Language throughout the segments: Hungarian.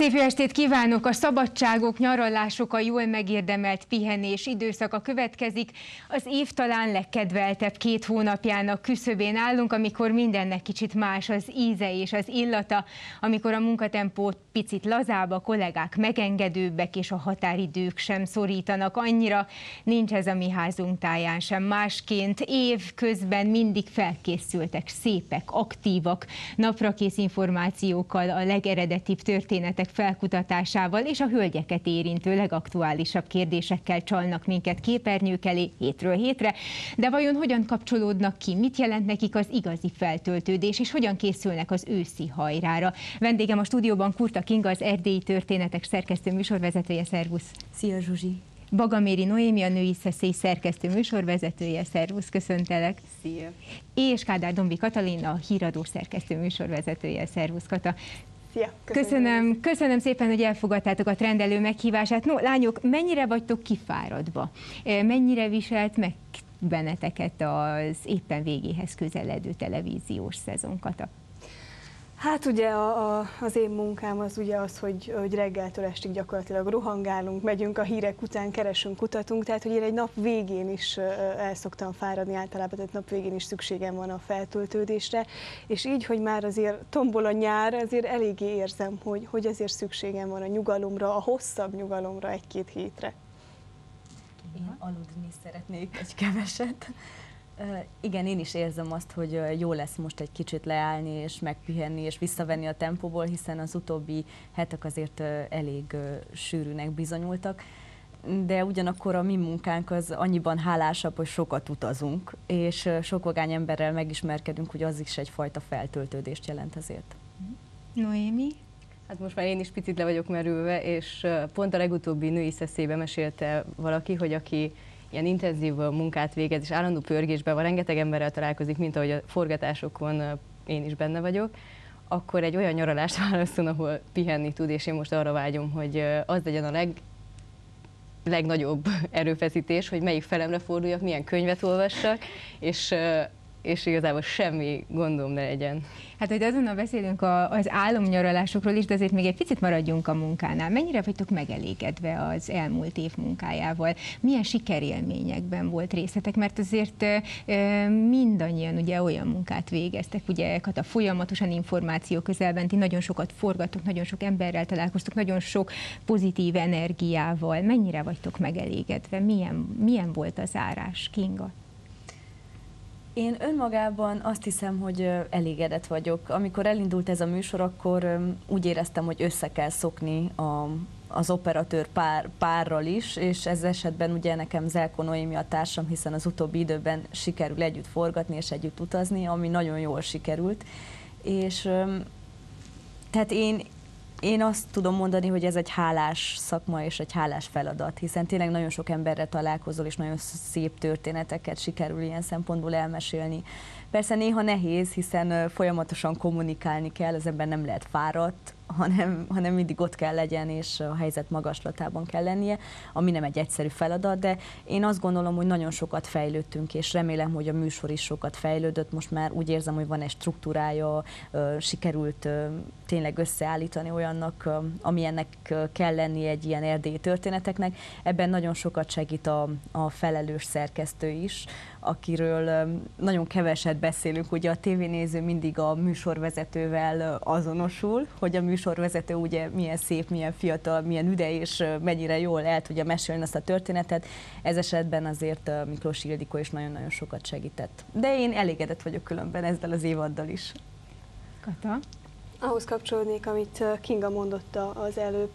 Szép jó estét kívánok! A szabadságok, nyaralások, a jól megérdemelt pihenés időszaka következik. Az év talán legkedveltebb 2 hónapjának küszöbén állunk, amikor mindennek kicsit más az íze és az illata, amikor a munkatempó picit lazább, a kollégák megengedőbbek, és a határidők sem szorítanak annyira. Nincs ez a mi házunk táján sem másként. Év közben mindig felkészültek, szépek, aktívak, naprakész információkkal, a legeredetibb történetek felkutatásával és a hölgyeket érintő legaktuálisabb kérdésekkel csalnak minket képernyők elé hétről hétre. De vajon hogyan kapcsolódnak ki, mit jelent nekik az igazi feltöltődés, és hogyan készülnek az őszi hajrára? Vendégem a stúdióban Kurta Kinga, az Erdélyi Történetek szerkesztő műsorvezetője. Szervusz! Szia, Zsuzsi! Bagaméri Noémi, a Női Szeszély szerkesztő műsorvezetője. Szervusz, köszöntelek! Szia! És Kádár Dombi Katalin, a Híradó szerkesztő műsorvezetője. Szervusz, Kata! Szia, köszönöm szépen, hogy elfogadtátok a Trendelő meghívását. No, lányok, mennyire vagytok kifáradva? Mennyire viselt meg benneteket az éppen végéhez közeledő televíziós szezon, Kata? Hát ugye az én munkám az ugye az, hogy reggeltől estig gyakorlatilag rohangálunk, megyünk a hírek után, keresünk, kutatunk, tehát hogy én egy nap végén is el szoktam fáradni általában, tehát nap végén is szükségem van a feltöltődésre, és így, hogy már azért tombol a nyár, azért eléggé érzem, hogy azért szükségem van a nyugalomra, a hosszabb nyugalomra 1-2 hétre. Én aludni szeretnék egy keveset. Igen, én is érzem azt, hogy jó lesz most egy kicsit leállni és megpihenni és visszavenni a tempóból, hiszen az utóbbi hetek azért elég sűrűnek bizonyultak. De ugyanakkor a mi munkánk az annyiban hálásabb, hogy sokat utazunk, és sok vagány emberrel megismerkedünk, hogy az is egyfajta feltöltődést jelent azért. Noémi? Hát most már én is picit le vagyok merülve, és pont a legutóbbi Női Szeszélyben mesélte valaki, hogy aki ilyen intenzív munkát végez, és állandó pörgésben van, rengeteg emberrel találkozik, mint ahogy a forgatásokon én is benne vagyok, akkor egy olyan nyaralást válaszol, ahol pihenni tud, és én most arra vágyom, hogy az legyen a legnagyobb erőfeszítés, hogy melyik felemre forduljak, milyen könyvet olvassak, és igazából semmi gondom ne legyen. Hát, hogy azonnal beszélünk az álomnyaralásokról is, de azért még egy picit maradjunk a munkánál. Mennyire vagytok megelégedve az elmúlt év munkájával? Milyen sikerélményekben volt részletek? Mert azért mindannyian ugye olyan munkát végeztek, ugye Kata, folyamatosan információ közelben, ti nagyon sokat forgattok, nagyon sok emberrel találkoztok, nagyon sok pozitív energiával. Mennyire vagytok megelégedve? Milyen volt a zárás, Kinga? Én önmagában azt hiszem, hogy elégedett vagyok. Amikor elindult ez a műsor, akkor úgy éreztem, hogy össze kell szokni az operatőr párral is, és ez esetben ugye nekem Zelko Noémi a társam, hiszen az utóbbi időben sikerül együtt forgatni és együtt utazni, ami nagyon jól sikerült. És tehát én azt tudom mondani, hogy ez egy hálás szakma és egy hálás feladat, hiszen tényleg nagyon sok emberrel találkozol, és nagyon szép történeteket sikerül ilyen szempontból elmesélni. Persze néha nehéz, hiszen folyamatosan kommunikálni kell, az ember nem lehet fáradt, hanem mindig ott kell legyen, és a helyzet magaslatában kell lennie, ami nem egy egyszerű feladat, de én azt gondolom, hogy nagyon sokat fejlődtünk, és remélem, hogy a műsor is sokat fejlődött. Most már úgy érzem, hogy van egy struktúrája, sikerült tényleg összeállítani olyannak, amilyennek kell lenni egy ilyen erdélyi történeteknek. Ebben nagyon sokat segít a felelős szerkesztő is, akiről nagyon keveset beszélünk. Ugye a tévénéző mindig a műsorvezetővel azonosul, hogy a műsorvezető ugye milyen szép, milyen fiatal, milyen üde, és mennyire jól el tudja mesélni azt a történetet. Ez esetben azért Miklós Ildikó is nagyon-nagyon sokat segített. De én elégedett vagyok különben ezzel az évaddal is. Kata? Ahhoz kapcsolódnék, amit Kinga mondott az előbb,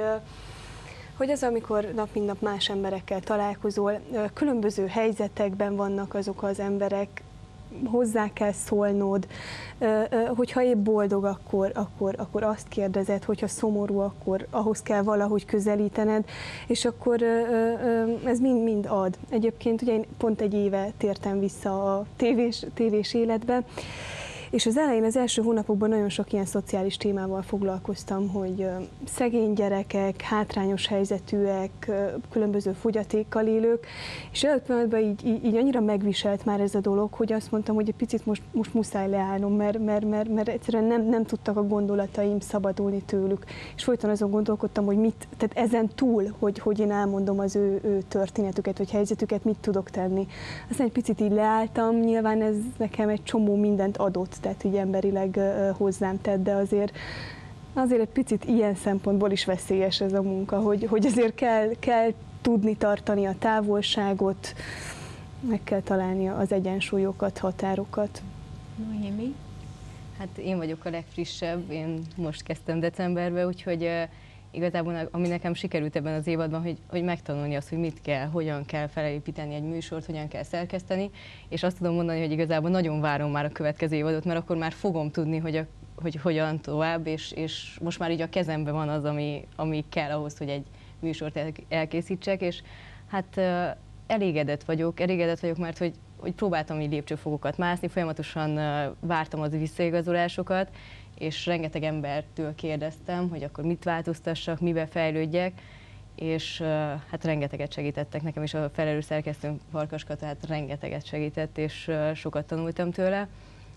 hogy az, amikor nap mint nap más emberekkel találkozol, különböző helyzetekben vannak azok az emberek, hozzá kell szólnod, hogyha épp boldog, akkor azt kérdezed, hogyha szomorú, akkor ahhoz kell valahogy közelítened, és akkor ez mind ad. Egyébként ugye én pont egy éve tértem vissza a tévés életbe, És az elején, az első hónapokban nagyon sok ilyen szociális témával foglalkoztam, hogy szegény gyerekek, hátrányos helyzetűek, különböző fogyatékkal élők, és előtt pillanatban így annyira megviselt már ez a dolog, hogy azt mondtam, hogy egy picit most muszáj leállnom, mert egyszerűen nem tudtak a gondolataim szabadulni tőlük. És folyton azon gondolkodtam, hogy tehát ezen túl, hogy én elmondom az ő történetüket, vagy helyzetüket, mit tudok tenni. Aztán egy picit így leálltam, nyilván ez nekem egy csomó mindent adott, tehát így emberileg hozzám tett, de azért egy picit ilyen szempontból is veszélyes ez a munka, hogy azért kell tudni tartani a távolságot, meg kell találni az egyensúlyokat, határokat. Noémi? Hát én vagyok a legfrissebb, én most kezdtem decemberben, úgyhogy igazából ami nekem sikerült ebben az évadban, hogy megtanulni azt, hogy mit kell, hogyan kell felépíteni egy műsort, hogyan kell szerkeszteni, és azt tudom mondani, hogy igazából nagyon várom már a következő évadot, mert akkor már fogom tudni, hogy hogyan tovább, és most már így a kezemben van az, ami kell ahhoz, hogy egy műsort elkészítsek, és hát elégedett vagyok, mert hogy próbáltam így lépcsőfokokat mászni, folyamatosan vártam az visszaigazolásokat, és rengeteg embertől kérdeztem, hogy akkor mit változtassak, mibe fejlődjek, és hát rengeteget segítettek nekem is, a felelős szerkesztőm Farkaska, tehát rengeteget segített, és sokat tanultam tőle,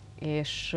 és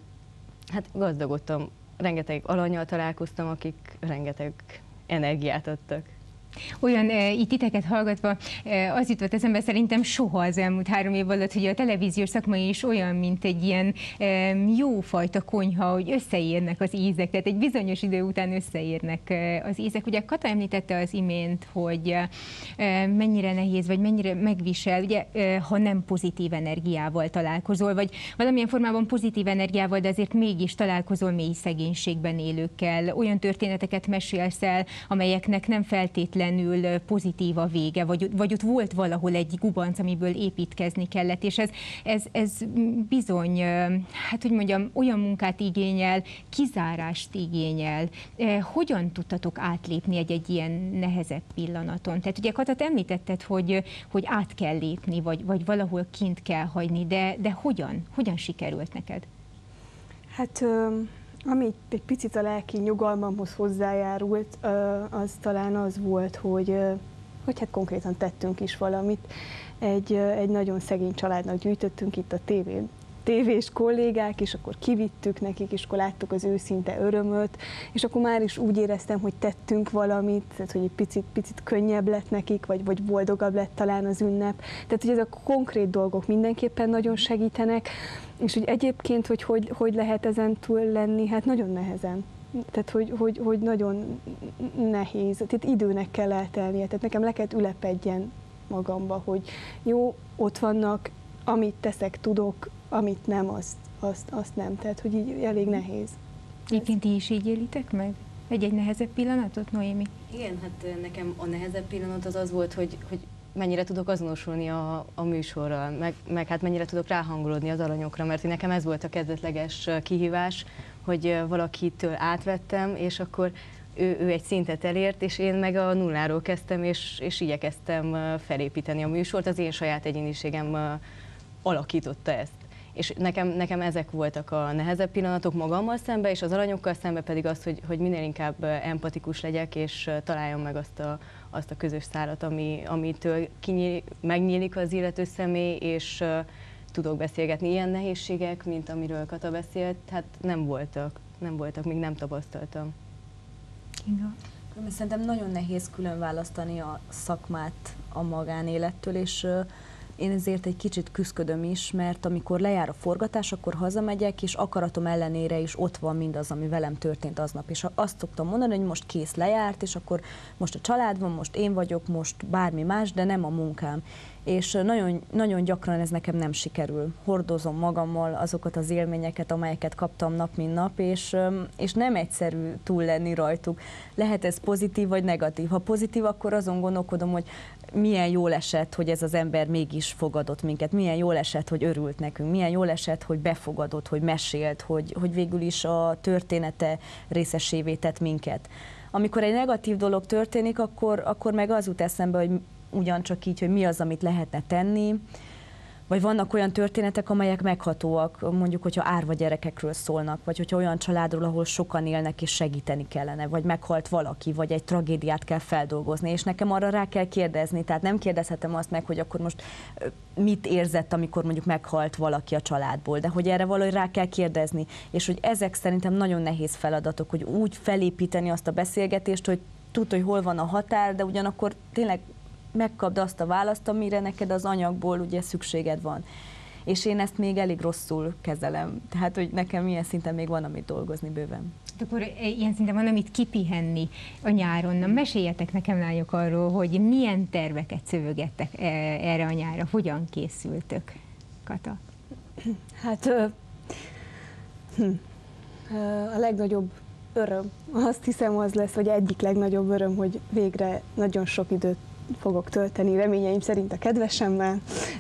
hát gazdagodtam, rengeteg alannyal találkoztam, akik rengeteg energiát adtak. Olyan, itt titeket hallgatva, az jutott eszembe szerintem soha az elmúlt 3 év alatt, hogy a televíziós szakma is olyan, mint egy ilyen jófajta konyha, hogy összeérnek az ízek, tehát egy bizonyos idő után összeérnek az ízek. Ugye Kata említette az imént, hogy mennyire nehéz, vagy mennyire megvisel, ugye, ha nem pozitív energiával találkozol, vagy valamilyen formában pozitív energiával, de azért mégis találkozol mély szegénységben élőkkel, olyan történeteket mesélsz el, amelyeknek nem feltétlenül pozitív a vége, vagy ott volt valahol egy gubanc, amiből építkezni kellett, és ez bizony, hát hogy mondjam, olyan munkát igényel, kizárást igényel. Hogyan tudtatok átlépni egy ilyen nehezebb pillanaton? Tehát ugye Kata, te említetted, hogy át kell lépni, vagy valahol kint kell hagyni, de hogyan sikerült neked? Hát ami egy picit a lelki nyugalmamhoz hozzájárult, az talán az volt, hogy hát konkrétan tettünk is valamit. Egy nagyon szegény családnak gyűjtöttünk itt a tévés kollégák, és akkor kivittük nekik, és akkor láttuk az őszinte örömöt, és akkor már is úgy éreztem, hogy tettünk valamit, tehát hogy egy picit könnyebb lett nekik, vagy boldogabb lett talán az ünnep. Tehát, hogy ezek a konkrét dolgok mindenképpen nagyon segítenek, és hogy egyébként, hogy lehet ezen túl lenni, hát nagyon nehezen. Tehát, hogy nagyon nehéz, tehát időnek kell eltelnie, tehát nekem le kellett ülepedjen magamba, hogy jó, ott vannak, amit teszek, tudok, amit nem, azt nem. Tehát, hogy így elég nehéz. Egyébként ti is így élitek meg? Egy nehezebb pillanatot, Noémi? Igen, hát nekem a nehezebb pillanat az volt, hogy mennyire tudok azonosulni a műsorral, meg hát mennyire tudok ráhangolódni az alanyokra, mert nekem ez volt a kezdetleges kihívás, hogy valakitől átvettem, és akkor ő egy szintet elért, és én meg a nulláról kezdtem, és igyekeztem felépíteni a műsort, az én saját egyéniségem alakította ezt. És nekem ezek voltak a nehezebb pillanatok magammal szembe, és az alanyokkal szembe pedig az, hogy minél inkább empatikus legyek, és találjam meg azt a közös szálat, amitől megnyílik az illető személy, és tudok beszélgetni. Ilyen nehézségek, mint amiről Kata beszélt, hát nem voltak, még nem tapasztaltam. Inga? Szerintem nagyon nehéz külön választani a szakmát a magánélettől, és én ezért egy kicsit küszködöm is, mert amikor lejár a forgatás, akkor hazamegyek, és akaratom ellenére is ott van mindaz, ami velem történt aznap. És azt szoktam mondani, hogy most kész, lejárt, és akkor most a család van, most én vagyok, most bármi más, de nem a munkám. És nagyon, nagyon gyakran ez nekem nem sikerül. Hordozom magammal azokat az élményeket, amelyeket kaptam nap, mint nap, és nem egyszerű túl lenni rajtuk. Lehet ez pozitív vagy negatív. Ha pozitív, akkor azon gondolkodom, hogy milyen jól esett, hogy ez az ember mégis fogadott minket, milyen jól esett, hogy örült nekünk, milyen jól esett, hogy befogadott, hogy mesélt, hogy végül is a története részesévé tett minket. Amikor egy negatív dolog történik, akkor meg az jut eszembe, hogy ugyancsak így, hogy mi az, amit lehetne tenni, Vagy vannak olyan történetek, amelyek meghatóak, mondjuk, hogyha árva gyerekekről szólnak, vagy hogyha olyan családról, ahol sokan élnek és segíteni kellene, vagy meghalt valaki, vagy egy tragédiát kell feldolgozni, és nekem arra rá kell kérdezni, tehát nem kérdezhetem azt meg, hogy akkor most mit érzett, amikor mondjuk meghalt valaki a családból, de hogy erre valahogy rá kell kérdezni, és hogy ezek szerintem nagyon nehéz feladatok, hogy úgy felépíteni azt a beszélgetést, hogy tudd, hogy hol van a határ, de ugyanakkor tényleg megkapd azt a választ, amire neked az anyagból ugye szükséged van. És én ezt még elég rosszul kezelem. Tehát, hogy nekem ilyen szinten még van, amit dolgozni bőven. Akkor ilyen szinten van, amit kipihenni a nyáron. Na, meséljetek nekem, lányok, arról, hogy milyen terveket szövögettek erre a nyárra, hogyan készültök, Kata? Hát a legnagyobb öröm, azt hiszem az lesz, hogy egyik legnagyobb öröm, hogy végre nagyon sok időt fogok tölteni, reményeim szerint a kedvesemmel.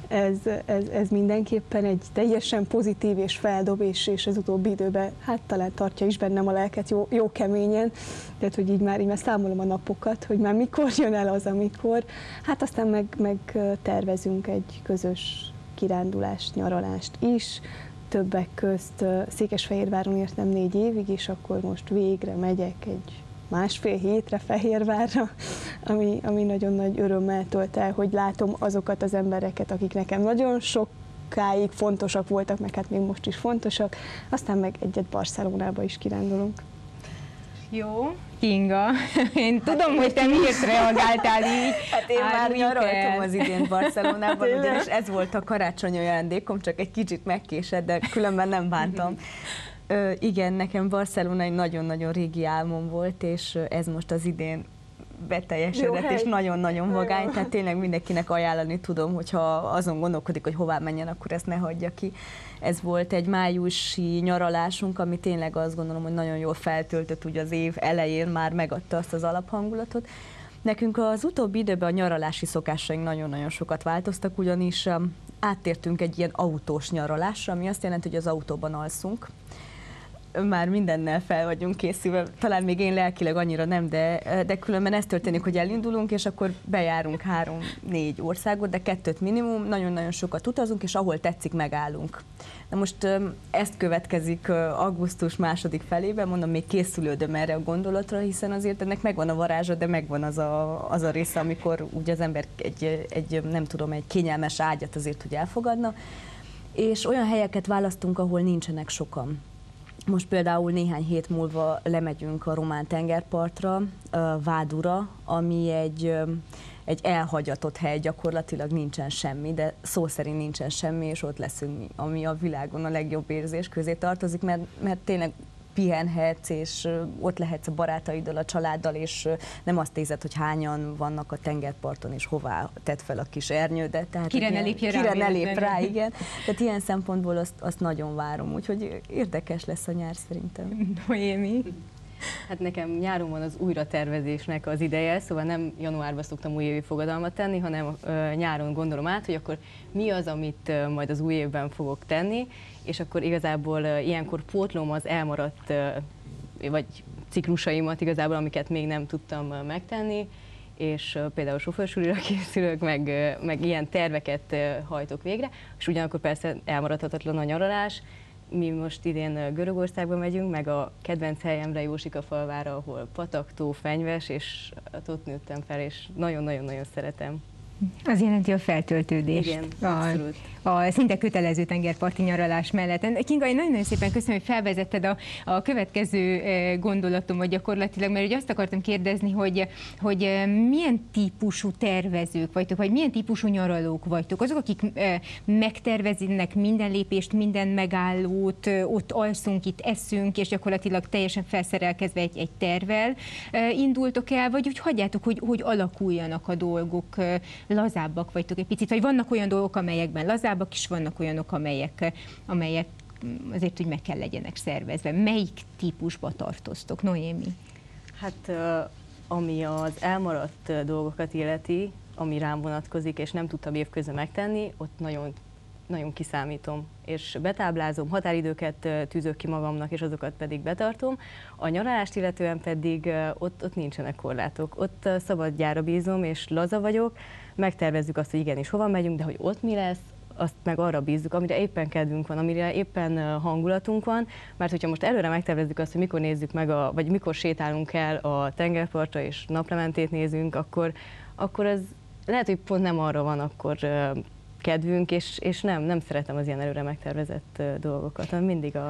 Ez mindenképpen egy teljesen pozitív és feldob, és az utóbbi időben hát talán tartja is bennem a lelket jó keményen, tehát hogy így már számolom a napokat, hogy már mikor jön el az, amikor. Hát aztán meg tervezünk egy közös kirándulást, nyaralást is, többek közt Székesfehérváron értem 4 évig, és akkor most végre megyek egy 1,5 hétre Fehérvárra, ami nagyon nagy örömmel tölt el, hogy látom azokat az embereket, akik nekem nagyon sokáig fontosak voltak, meg hát még most is fontosak, aztán meg egyet Barcelonába is kirándulunk. Jó, Kinga, én tudom, hogy te miért reagáltál így. Hát én már nyaraltam az idén Barcelonában, ugyanis ez volt a karácsonyi ajándékom, csak egy kicsit megkésett, de különben nem bántam. Igen, nekem Barcelona egy nagyon-nagyon régi álmom volt, és ez most az idén beteljesedett, és nagyon-nagyon vagány, tehát tényleg mindenkinek ajánlani tudom, hogyha azon gondolkodik, hogy hová menjen, akkor ezt ne hagyja ki. Ez volt egy májusi nyaralásunk, ami tényleg azt gondolom, hogy nagyon jól feltöltött, ugye az év elején már megadta azt az alaphangulatot. Nekünk az utóbbi időben a nyaralási szokásaink nagyon-nagyon sokat változtak, ugyanis áttértünk egy ilyen autós nyaralásra, ami azt jelenti, hogy az autóban alszunk. Már mindennel fel vagyunk készülve, talán még én lelkileg annyira nem, de különben ez történik, hogy elindulunk, és akkor bejárunk 3-4 országot, de 2 minimum, nagyon-nagyon sokat utazunk, és ahol tetszik, megállunk. Na most ezt következik augusztus második felében, mondom, még készülődöm erre a gondolatra, hiszen azért ennek megvan a varázsa, de megvan az a része, amikor úgy az ember egy nem tudom, egy kényelmes ágyat azért úgy elfogadna, és olyan helyeket választunk, ahol nincsenek sokan. Most például néhány hét múlva lemegyünk a román tengerpartra, Vádura, ami egy elhagyatott hely, gyakorlatilag nincsen semmi, de szó szerint nincsen semmi, és ott leszünk mi, ami a világon a legjobb érzés közé tartozik, mert tényleg pihenhetsz, és ott lehetsz a barátaiddal, a családdal, és nem azt nézed, hogy hányan vannak a tengerparton, és hová tedd fel a kis ernyődet. Tehát kire ne lép rá, igen. Tehát ilyen szempontból azt nagyon várom, úgyhogy érdekes lesz a nyár szerintem. Noémi? Hát nekem nyáron van az újratervezésnek az ideje, szóval nem januárban szoktam újévi fogadalmat tenni, hanem nyáron gondolom át, hogy akkor mi az, amit majd az új évben fogok tenni, és akkor igazából ilyenkor pótlom az elmaradt vagy ciklusaimat igazából, amiket még nem tudtam megtenni, és például sofőrsulira készülök, meg ilyen terveket hajtok végre, és ugyanakkor persze elmaradhatatlan a nyaralás. Mi most idén Görögországba megyünk, meg a kedvenc helyemre, Jósikafalvára, ahol pataktó, fenyves, és ott nőttem fel, és nagyon-nagyon-nagyon szeretem. Az jelenti a feltöltődést. Igen, abszolút. A szinte kötelező tengerparti nyaralás mellett. Kinga, én nagyon-nagyon szépen köszönöm, hogy felvezetted a következő gondolatomat gyakorlatilag, mert ugye azt akartam kérdezni, hogy milyen típusú tervezők vagytok, vagy milyen típusú nyaralók vagytok. Azok, akik megterveznek minden lépést, minden megállót, ott alszunk, itt eszünk, és gyakorlatilag teljesen felszerelkezve egy tervvel indultok el, vagy úgy hagyjátok, hogy alakuljanak a dolgok, lazábbak vagytok egy picit, vagy vannak olyan dolgok, amelyekben lazábbak is, vannak olyanok, amelyek azért úgy meg kell legyenek szervezve. Melyik típusba tartoztok, Noémi? Hát ami az elmaradt dolgokat illeti, ami rám vonatkozik, és nem tudtam évközben megtenni, ott nagyon kiszámítom, és betáblázom, határidőket tűzök ki magamnak, és azokat pedig betartom. A nyaralást illetően pedig ott nincsenek korlátok. Ott szabadjára bízom, és laza vagyok, megtervezzük azt, hogy igenis hova megyünk, de hogy ott mi lesz, azt meg arra bízzuk, amire éppen kedvünk van, amire éppen hangulatunk van, mert hogyha most előre megtervezzük azt, hogy mikor nézzük meg, vagy mikor sétálunk el a tengerpartra és naplementét nézünk, akkor ez lehet, hogy pont nem arra van akkor kedvünk, és nem szeretem az ilyen előre megtervezett dolgokat, hanem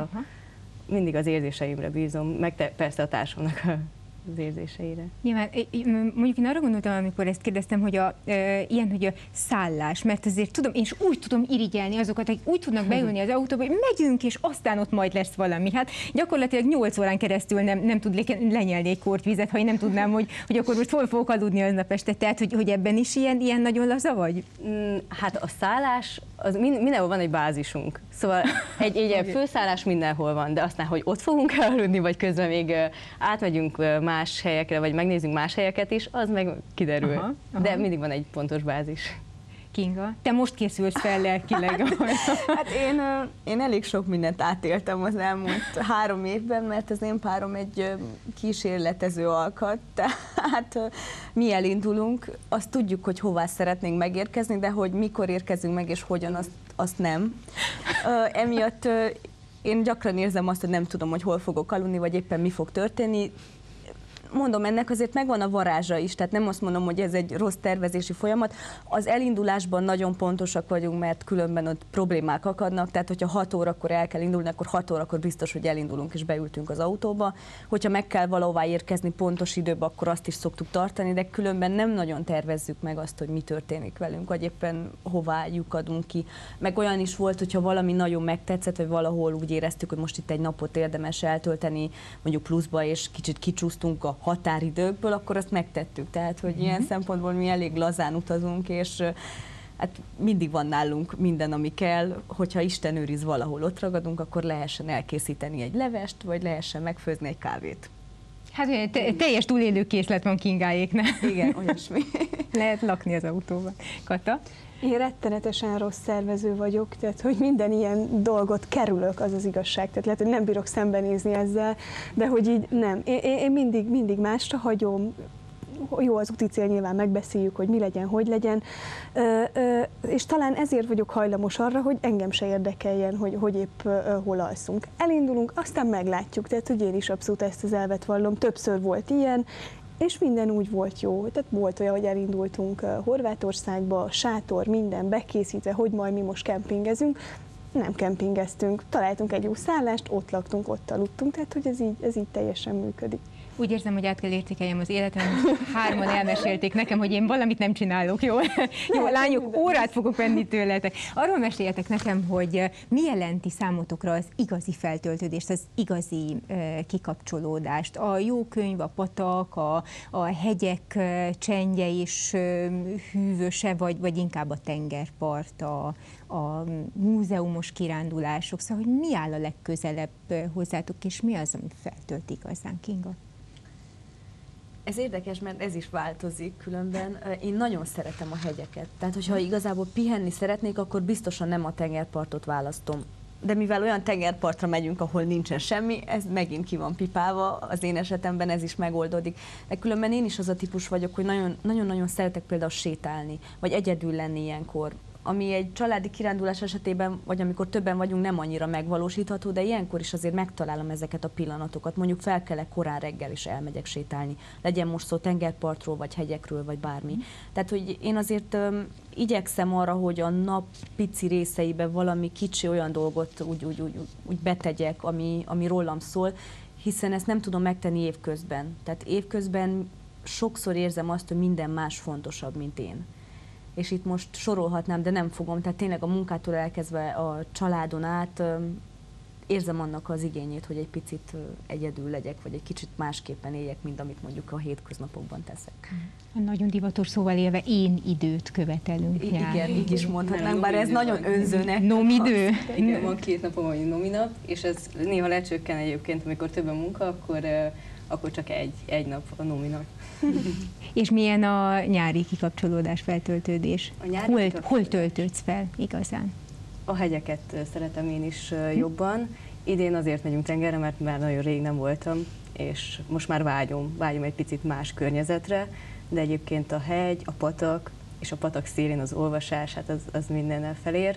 mindig az érzéseimre bízom, meg persze a társamnak az érzéseire. Nyilván, mondjuk én arra gondoltam, amikor ezt kérdeztem, hogy ilyen, hogy a szállás, mert azért tudom, én is úgy tudom irigyelni azokat, akik úgy tudnak beülni az autóba, hogy megyünk, és aztán ott majd lesz valami. Hát gyakorlatilag 8 órán keresztül nem tud lenyelni egy kortvizet, ha én nem tudnám, hogy akkor most hol fogok aludni aznap este. Tehát, hogy ebben is ilyen nagyon laza vagy? Hát a szállás, az mindenhol van egy bázisunk. Szóval egy főszállás mindenhol van, de aztán, hogy ott fogunk aludni, vagy közben még átmegyünk más helyekre, vagy megnézzünk más helyeket is, az meg kiderül. Aha. De mindig van egy pontos bázis. Kinga, te most készülsz fel lelkileg? Hát én elég sok mindent átéltem az elmúlt 3 évben, mert az én párom egy kísérletező alkat, tehát mi elindulunk, azt tudjuk, hogy hová szeretnénk megérkezni, de hogy mikor érkezünk meg és hogyan, azt nem. Emiatt én gyakran érzem azt, hogy nem tudom, hogy hol fogok aludni, vagy éppen mi fog történni. Mondom, ennek azért megvan a varázsa is, tehát nem azt mondom, hogy ez egy rossz tervezési folyamat. Az elindulásban nagyon pontosak vagyunk, mert különben ott problémák akadnak, tehát hogyha 6 órakor el kell indulni, akkor 6 órakor biztos, hogy elindulunk és beültünk az autóba. Hogyha meg kell valahová érkezni pontos időben, akkor azt is szoktuk tartani, de különben nem nagyon tervezzük meg azt, hogy mi történik velünk, vagy éppen hová lyukadunk ki. Meg olyan is volt, hogyha valami nagyon megtetszett, vagy valahol úgy éreztük, hogy most itt egy napot érdemes eltölteni, mondjuk pluszba, és kicsit kicsúsztunk a határidőkből, akkor azt megtettük. Tehát, hogy ilyen szempontból mi elég lazán utazunk, és hát mindig van nálunk minden, ami kell, hogyha Isten őriz valahol ott ragadunk, akkor lehessen elkészíteni egy levest, vagy lehessen megfőzni egy kávét. Hát teljes túlélő készlet van Kingáéknál. Igen, olyasmi. Lehet lakni az autóban. Kata? Én rettenetesen rossz szervező vagyok, tehát hogy minden ilyen dolgot kerülök, az az igazság. Tehát lehet, hogy nem bírok szembenézni ezzel, de hogy így nem. Én mindig másra hagyom. Jó, az úti cél nyilván megbeszéljük, hogy mi legyen, hogy legyen, és talán ezért vagyok hajlamos arra, hogy engem se érdekeljen, hogy épp hol alszunk. Elindulunk, aztán meglátjuk, tehát hogy én is abszolút ezt az elvet vallom, többször volt ilyen, és minden úgy volt jó. Tehát volt olyan, hogy elindultunk Horvátországba, sátor, minden bekészítve, hogy majd mi most kempingezünk. Nem kempingeztünk, találtunk egy jó szállást, ott laktunk, ott aludtunk, tehát hogy ez így teljesen működik. Úgy érzem, hogy át kell értékeljem az életem. 3-an elmesélték nekem, hogy én valamit nem csinálok, jó? Jó, lányok, órát fogok venni tőletek. Arról meséljetek nekem, hogy mi jelenti számotokra az igazi feltöltődést, az igazi kikapcsolódást. A jó könyv, a patak, a hegyek csendje és hűvöse, vagy inkább a tengerpart, a múzeumos kirándulások. Szóval, hogy mi áll a legközelebb hozzátok, és mi az, ami feltölt igazán, Kinga? Ez érdekes, mert ez is változik különben. Én nagyon szeretem a hegyeket. Tehát, hogyha igazából pihenni szeretnék, akkor biztosan nem a tengerpartot választom. De mivel olyan tengerpartra megyünk, ahol nincsen semmi, ez megint ki van pipálva, az én esetemben ez is megoldódik. De különben én is az a típus vagyok, hogy nagyon-nagyon szeretek például sétálni, vagy egyedül lenni ilyenkor. Ami egy családi kirándulás esetében, vagy amikor többen vagyunk, nem annyira megvalósítható, de ilyenkor is azért megtalálom ezeket a pillanatokat. Mondjuk felkelek korán reggel, és elmegyek sétálni. Legyen most szó tengerpartról, vagy hegyekről, vagy bármi. Tehát, hogy én azért igyekszem arra, hogy a nap pici részeiben valami kicsi olyan dolgot úgy betegyek, ami rólam szól, hiszen ezt nem tudom megtenni évközben. Tehát évközben sokszor érzem azt, hogy minden más fontosabb, mint én. És itt most sorolhatnám, de nem fogom, tehát tényleg a munkától elkezdve a családon át érzem annak az igényét, hogy egy picit egyedül legyek, vagy egy kicsit másképpen éljek, mint amit mondjuk a hétköznapokban teszek. Nagyon divatos szóval élve, én időt követelünk. Igen, így is mondhatnánk, bár ez nagyon önzőnek. Nomidő? Igen, van 2 napom, hogy nominap, és ez néha lecsökken egyébként, amikor több a munka, akkor csak egy nap a nominap. És milyen a nyári kikapcsolódás, feltöltődés? Hol töltődsz fel igazán? A hegyeket szeretem én is jobban. Idén azért megyünk tengerre, mert már nagyon rég nem voltam, és most már vágyom egy picit más környezetre, de egyébként a hegy, a patak és a patak szélén az olvasás, hát az mindennel felér,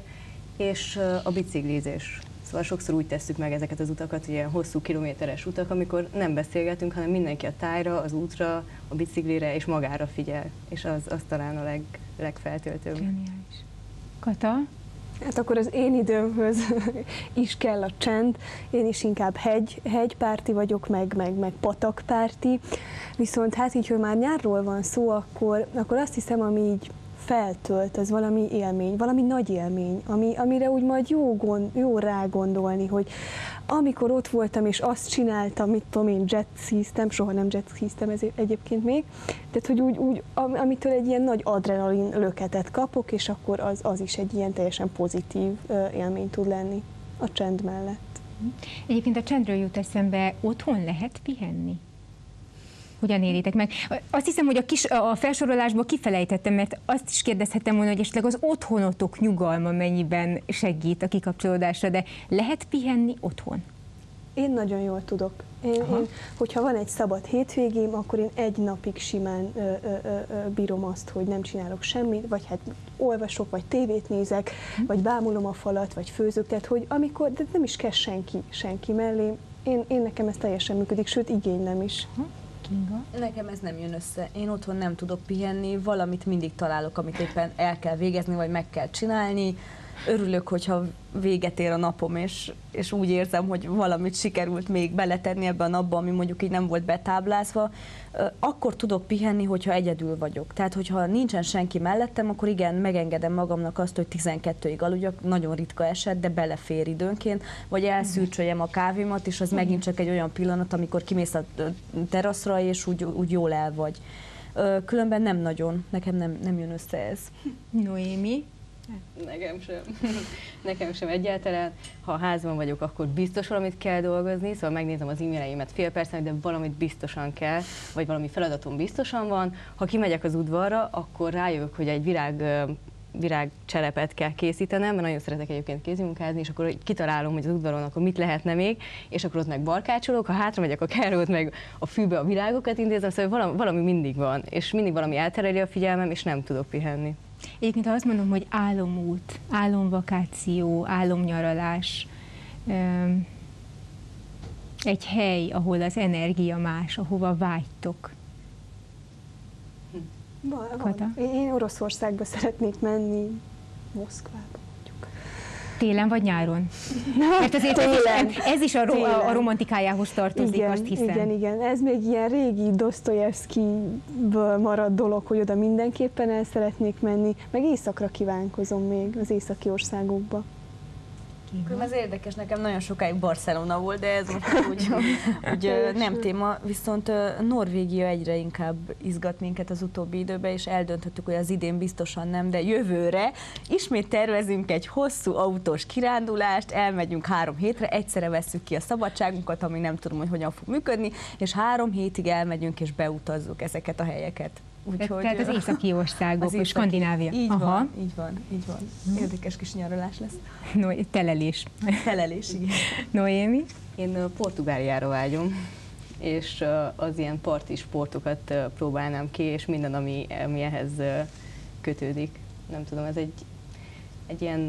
és a biciklizés. Szóval sokszor úgy tesszük meg ezeket az utakat, hogy ilyen hosszú kilométeres utak, amikor nem beszélgetünk, hanem mindenki a tájra, az útra, a biciklire és magára figyel. És az talán a legfeltöltőbb. Geniális. Kata? Hát akkor az én időmhöz is kell a csend. Én is inkább hegypárti vagyok, meg patakpárti. Viszont hát így, hogy már nyárról van szó, akkor azt hiszem, ami így feltölt, az valami élmény, valami nagy élmény, amire úgy majd jó rágondolni, hogy amikor ott voltam és azt csináltam, mit tudom én, jetskiztem, soha nem jetskiztem ez egyébként még, tehát hogy úgy amitől egy ilyen nagy adrenalin löketet kapok, és akkor az is egy ilyen teljesen pozitív élmény tud lenni a csend mellett. Egyébként a csendről jut eszembe, otthon lehet pihenni? Hogyan élitek meg? Azt hiszem, hogy a felsorolásból kifelejtettem, mert azt is kérdezhettem volna, hogy esetleg az otthonotok nyugalma mennyiben segít a kikapcsolódásra, de lehet pihenni otthon? Én nagyon jól tudok. Én, hogyha van egy szabad hétvégém, akkor én egy napig simán bírom azt, hogy nem csinálok semmit, vagy hát olvasok, vagy tévét nézek, vagy bámulom a falat, vagy főzök, tehát hogy amikor, de nem is kell senki mellé, én nekem ez teljesen működik, sőt igénylem is. Kinga? Nekem ez nem jön össze. Én otthon nem tudok pihenni, valamit mindig találok, amit éppen el kell végezni, vagy meg kell csinálni. Örülök, hogyha véget ér a napom, és úgy érzem, hogy valamit sikerült még beletenni ebbe a napba, ami mondjuk így nem volt betáblázva. Akkor tudok pihenni, hogyha egyedül vagyok. Tehát, hogyha nincsen senki mellettem, akkor igen, megengedem magamnak azt, hogy 12-ig aludjak, nagyon ritka eset, de belefér időnként, vagy elszűrcsöljem a kávémat, és az megint csak egy olyan pillanat, amikor kimész a teraszra, és úgy jól el vagy. Különben nem nagyon, nekem nem jön össze ez. Noémi? Nekem sem egyáltalán. Ha a házban vagyok, akkor biztos valamit kell dolgozni, szóval megnézem az e-maileimet fél percen, de valamit biztosan kell, vagy valami feladatom biztosan van. Ha kimegyek az udvarra, akkor rájövök, hogy egy virágcselepet kell készítenem, mert nagyon szeretek egyébként kézimunkázni, és akkor kitalálom, hogy az udvaron akkor mit lehetne még, és akkor ott meg barkácsolok, ha hátra megyek a kerrót, meg a fűbe a virágokat intézem, szóval valami mindig van, és mindig valami eltereli a figyelmem, és nem tudok pihenni. Egyébként ha azt mondom, hogy álomút, álomvakáció, álomnyaralás, egy hely, ahol az energia más, ahova vágytok. Van. Én Oroszországba szeretnék menni, Moszkvába. Télen vagy nyáron? Mert azért ez is a romantikájához tartozik, azt hiszem. Igen. Ez még ilyen régi Dostoyevskijből maradt dolog, hogy oda mindenképpen el szeretnék menni, meg északra kívánkozom még az északi országokba. Ez érdekes, nekem nagyon sokáig Barcelona volt, de ez most úgy nem téma, viszont Norvégia egyre inkább izgat minket az utóbbi időben, és eldöntöttük, hogy az idén biztosan nem, de jövőre ismét tervezünk egy hosszú autós kirándulást, elmegyünk 3 hétre, egyszerre vesszük ki a szabadságunkat, ami nem tudom, hogy hogyan fog működni, és 3 hétig elmegyünk és beutazzuk ezeket a helyeket. Úgyhogy, tehát az északi országok, az Skandinávia. Így van. Érdekes kis nyaralás lesz. Telelés. Telelés, igen. Noémi? Én Portugáliára vágyom, és az ilyen parti sportokat próbálnám ki, és minden, ami ehhez kötődik. Nem tudom, ez egy ilyen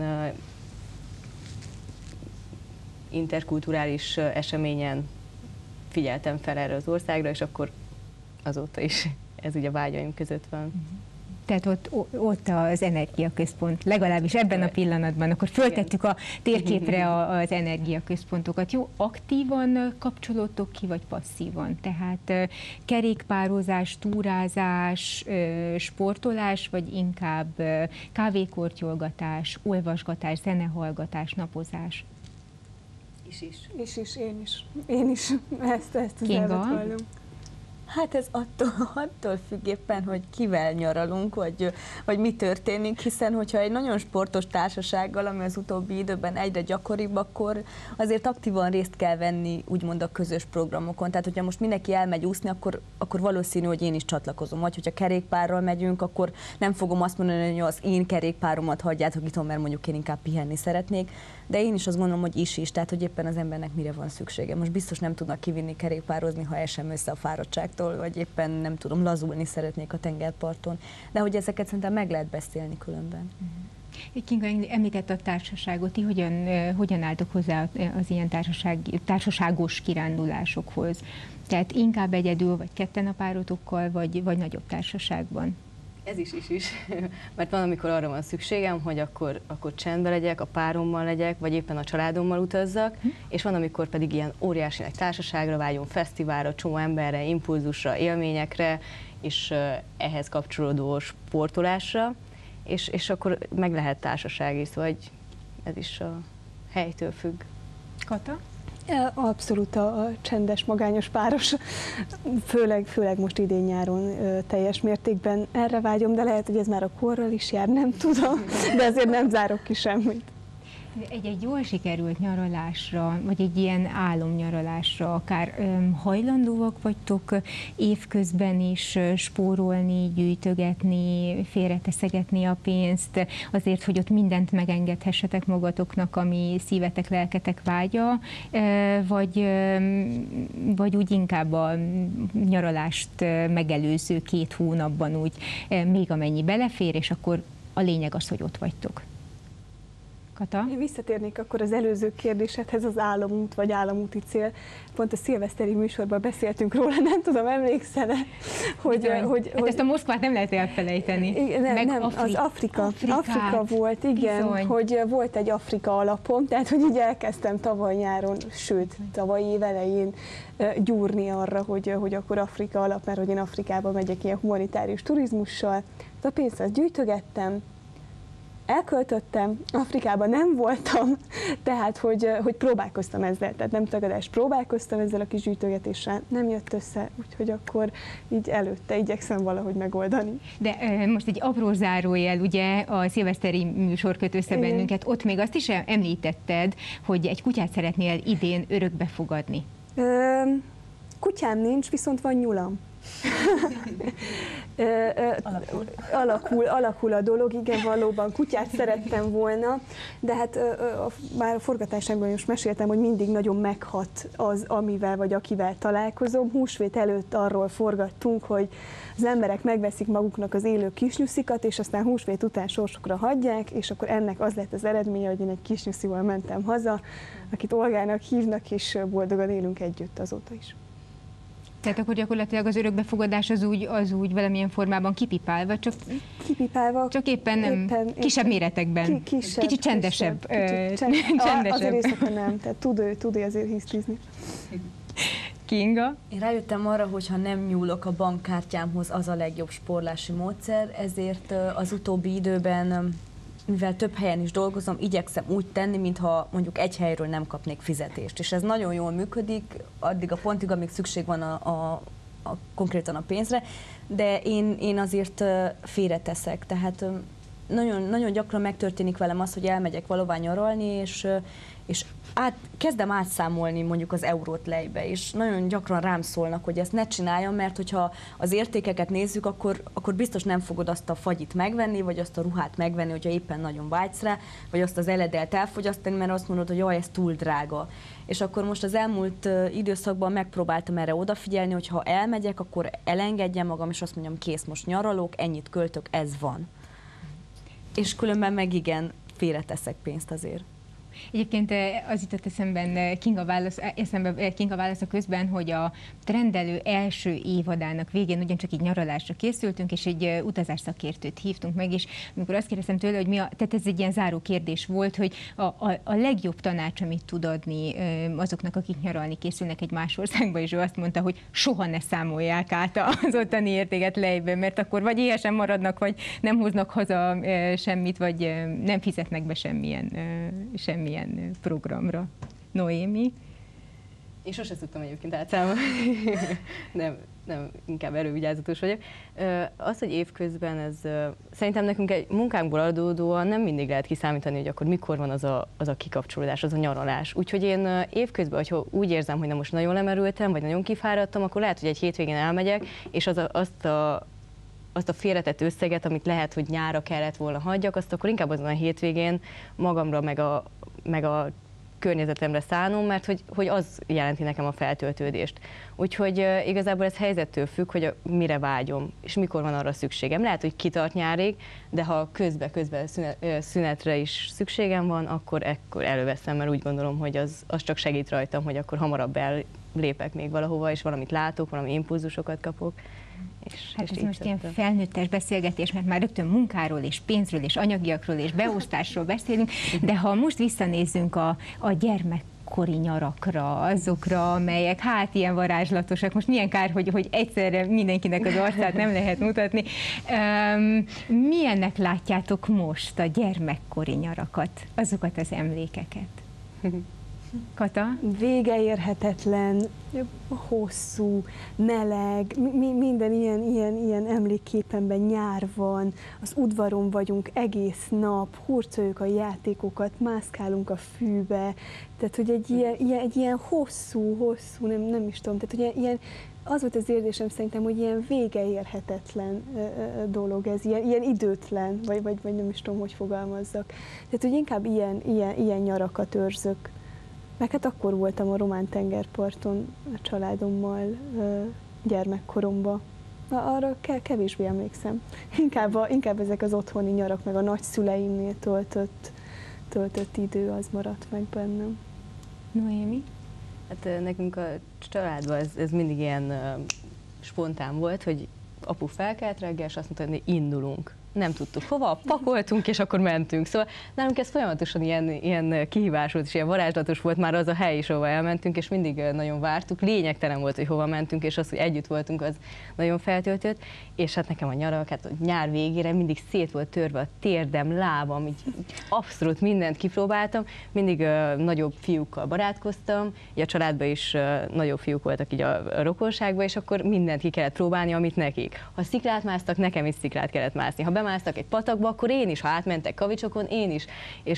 interkulturális eseményen figyeltem fel erre az országra, és akkor azóta is ez ugye a vágyaim között van. Tehát ott az energiaközpont, legalábbis ebben a pillanatban, akkor föltettük a térképre az energiaközpontokat. Jó, aktívan kapcsolódtok ki, vagy passzívan? Tehát kerékpározás, túrázás, sportolás, vagy inkább kávékortyolgatás, olvasgatás, zenehallgatás, napozás? Én is. Ezt az elvet hallom. Hát ez attól függ éppen, hogy kivel nyaralunk, vagy mi történik, hiszen hogyha egy nagyon sportos társasággal, ami az utóbbi időben egyre gyakoribb, akkor azért aktívan részt kell venni úgymond a közös programokon. Tehát, hogyha most mindenki elmegy úszni, akkor valószínű, hogy én is csatlakozom. Vagy hogyha kerékpárral megyünk, akkor nem fogom azt mondani, hogy az én kerékpáromat hagyjátok itthon, mert mondjuk én inkább pihenni szeretnék. De én is azt gondolom, hogy is, tehát hogy éppen az embernek mire van szüksége. Most biztos nem tudnak kivinni kerékpározni, ha el sem össze a fáradtságtól. tengerparttól, vagy éppen nem tudom, lazulni szeretnék a tengerparton. De hogy ezeket szerintem meg lehet beszélni különben. Kinga említett a társaságot, ti hogyan álltok hozzá az ilyen társaságos kirándulásokhoz? Tehát inkább egyedül, vagy ketten a párotokkal, vagy nagyobb társaságban? Ez is. Mert van, amikor arra van szükségem, hogy akkor csendben legyek, a párommal legyek, vagy éppen a családommal utazzak, és van, amikor pedig ilyen óriási nagy társaságra vágyom, fesztiválra, csomó emberre, impulzusra, élményekre, és ehhez kapcsolódó sportolásra, és akkor meg lehet társaság is, vagy ez is a helytől függ. Kata? Abszolút a csendes, magányos páros, főleg most idén-nyáron teljes mértékben erre vágyom, de lehet, hogy ez már a korral is jár, nem tudom, de azért nem zárok ki semmit. Egy jól sikerült nyaralásra, vagy egy ilyen álomnyaralásra akár hajlandóak vagytok évközben is spórolni, gyűjtögetni, félreteszegetni a pénzt, azért, hogy ott mindent megengedhessetek magatoknak, ami szívetek, lelketek vágya, vagy úgy inkább a nyaralást megelőző 2 hónapban úgy még amennyi belefér, és akkor a lényeg az, hogy ott vagytok. Kata? Én visszatérnék akkor az előző kérdésedhez, az álomút vagy álomúti cél. Pont a szilveszteri műsorban beszéltünk róla, nem tudom, emlékszel-e, hogy hát ezt a Moszkvát nem lehet elfelejteni. Nem, az Afrika volt, igen, bizony. Hogy volt egy Afrika alapom, tehát hogy így elkezdtem tavaly nyáron, sőt, tavaly év elején gyúrni arra, hogy akkor Afrika alap, mert hogy én Afrikába megyek ilyen humanitárius turizmussal. A pénzt azt gyűjtögettem, elköltöttem, Afrikában nem voltam, tehát hogy próbálkoztam ezzel, tehát nem tagadás, próbálkoztam ezzel a kis gyűjtögetéssel, nem jött össze, úgyhogy akkor így előtte igyekszem valahogy megoldani. De most egy apró zárójel, ugye a szilveszteri műsor köt össze bennünket, ott még azt is említetted, hogy egy kutyát szeretnél idén örökbe fogadni. Kutyám nincs, viszont van nyulam. Alakul a dolog, igen, valóban kutyát szerettem volna, de hát már a forgatásomban is meséltem, hogy mindig nagyon meghat az, amivel vagy akivel találkozom. Húsvét előtt arról forgattunk, hogy az emberek megveszik maguknak az élő kisnyuszikat, és aztán húsvét után sorsukra hagyják, és akkor ennek az lett az eredménye, hogy én egy kisnyuszival mentem haza, akit Olgának hívnak, és boldogan élünk együtt azóta is. Tehát akkor gyakorlatilag az örökbefogadás az úgy valamilyen formában kipipálva, csak éppen kisebb méretekben, kicsit csendesebb. Azért éjszaka nem, tehát tud azért hisztizni. Kinga? Én rájöttem arra, hogy ha nem nyúlok a bankkártyámhoz, az a legjobb spórlási módszer, ezért az utóbbi időben, mivel több helyen is dolgozom, igyekszem úgy tenni, mintha mondjuk egy helyről nem kapnék fizetést. És ez nagyon jól működik, addig a pontig, amíg szükség van konkrétan a pénzre, de én azért félreteszek. Tehát nagyon, nagyon gyakran megtörténik velem az, hogy elmegyek valahová nyaralni, és kezdem átszámolni mondjuk az eurót lejbe, és nagyon gyakran rám szólnak, hogy ezt ne csináljam, mert hogyha az értékeket nézzük, akkor biztos nem fogod azt a fagyit megvenni, vagy azt a ruhát megvenni, hogyha éppen nagyon vágysz rá, vagy azt az eledelt elfogyasztani, mert azt mondod, hogy jaj, ez túl drága. És akkor most az elmúlt időszakban megpróbáltam erre odafigyelni, hogy ha elmegyek, akkor elengedjem magam, és azt mondjam, kész, most nyaralok, ennyit költök, ez van. És különben meg igen, félreteszek pénzt azért. Egyébként az jutott Kinga válasza közben, hogy a Trendelő első évadának végén ugyancsak így nyaralásra készültünk, és egy utazásszakértőt hívtunk meg, és amikor azt kérdeztem tőle, hogy tehát ez egy ilyen záró kérdés volt, hogy a legjobb tanács, amit tud adni azoknak, akik nyaralni készülnek egy más országba, és ő azt mondta, hogy soha ne számolják át az ottani értéket lejbe, mert akkor vagy éhesen maradnak, vagy nem hoznak haza semmit, vagy nem fizetnek be semmilyen programra. Noémi? Én sose tudtam egyébként átszámolni. nem, inkább elővigyázatos vagyok. Az, hogy évközben ez szerintem nekünk egy munkánkból adódóan nem mindig lehet kiszámítani, hogy akkor mikor van az a kikapcsolódás, az a nyaralás. Úgyhogy én évközben, hogyha úgy érzem, hogy most nagyon lemerültem, vagy nagyon kifáradtam, akkor lehet, hogy egy hétvégén elmegyek, és azt a félretett összeget, amit lehet, hogy nyárra kellett volna hagyjak, azt akkor inkább azon a hétvégén magamra, meg a környezetemre szánom, mert hogy az jelenti nekem a feltöltődést. Úgyhogy igazából ez helyzettől függ, hogy mire vágyom, és mikor van arra szükségem. Lehet, hogy kitart nyárig, de ha közben szünetre is szükségem van, akkor előveszem, mert úgy gondolom, hogy az csak segít rajtam, hogy akkor hamarabb lépek még valahova, és valamit látok, valami impulzusokat kapok. Hát ez most ilyen felnőttes beszélgetés, mert már rögtön munkáról és pénzről és anyagiakról és beosztásról beszélünk, de ha most visszanézzünk a gyermekkori nyarakra, azokra, amelyek hát ilyen varázslatosak, most milyen kár, hogy egyszerre mindenkinek az arcát nem lehet mutatni. Milyennek látjátok most a gyermekkori nyarakat, azokat az emlékeket? Kata? Vége érhetetlen, hosszú, meleg, minden ilyen emlékképenben nyár van, az udvaron vagyunk egész nap, hurcoljuk a játékokat, mászkálunk a fűbe, tehát hogy egy ilyen hosszú, nem is tudom, tehát hogy ilyen, az volt az érzésem szerintem, hogy ilyen vége érhetetlen dolog ez, ilyen időtlen, vagy nem is tudom, hogy fogalmazzak. Tehát, hogy inkább ilyen nyarakat őrzök. Meg hát akkor voltam a román tengerparton a családommal gyermekkoromban. Arra kevésbé emlékszem. Inkább ezek az otthoni nyarak, meg a nagyszüleimnél töltött idő, az maradt meg bennem. Noémi? Hát nekünk a családban ez mindig ilyen spontán volt, hogy apu felkelt reggel, és azt mondta, hogy indulunk. Nem tudtuk hova, pakoltunk, és akkor mentünk. Szóval nálunk ez folyamatosan ilyen kihívás volt, és ilyen varázslatos volt már az a hely is, ahova elmentünk, és mindig nagyon vártuk. Lényegtelen volt, hogy hova mentünk, és az, hogy együtt voltunk, az nagyon feltöltött. És hát nekem a nyarak, hát a nyár végére mindig szét volt törve a térdem, lábam, így abszolút mindent kipróbáltam. Mindig nagyobb fiúkkal barátkoztam, így a családban is nagyobb fiúk voltak így a rokonságban, és akkor mindent ki kellett próbálni, amit nekik. Ha sziklát másztak, nekem is sziklát kellett mászni. Ha bemásztak egy patakba, akkor én is, ha átmentek kavicsokon, én is,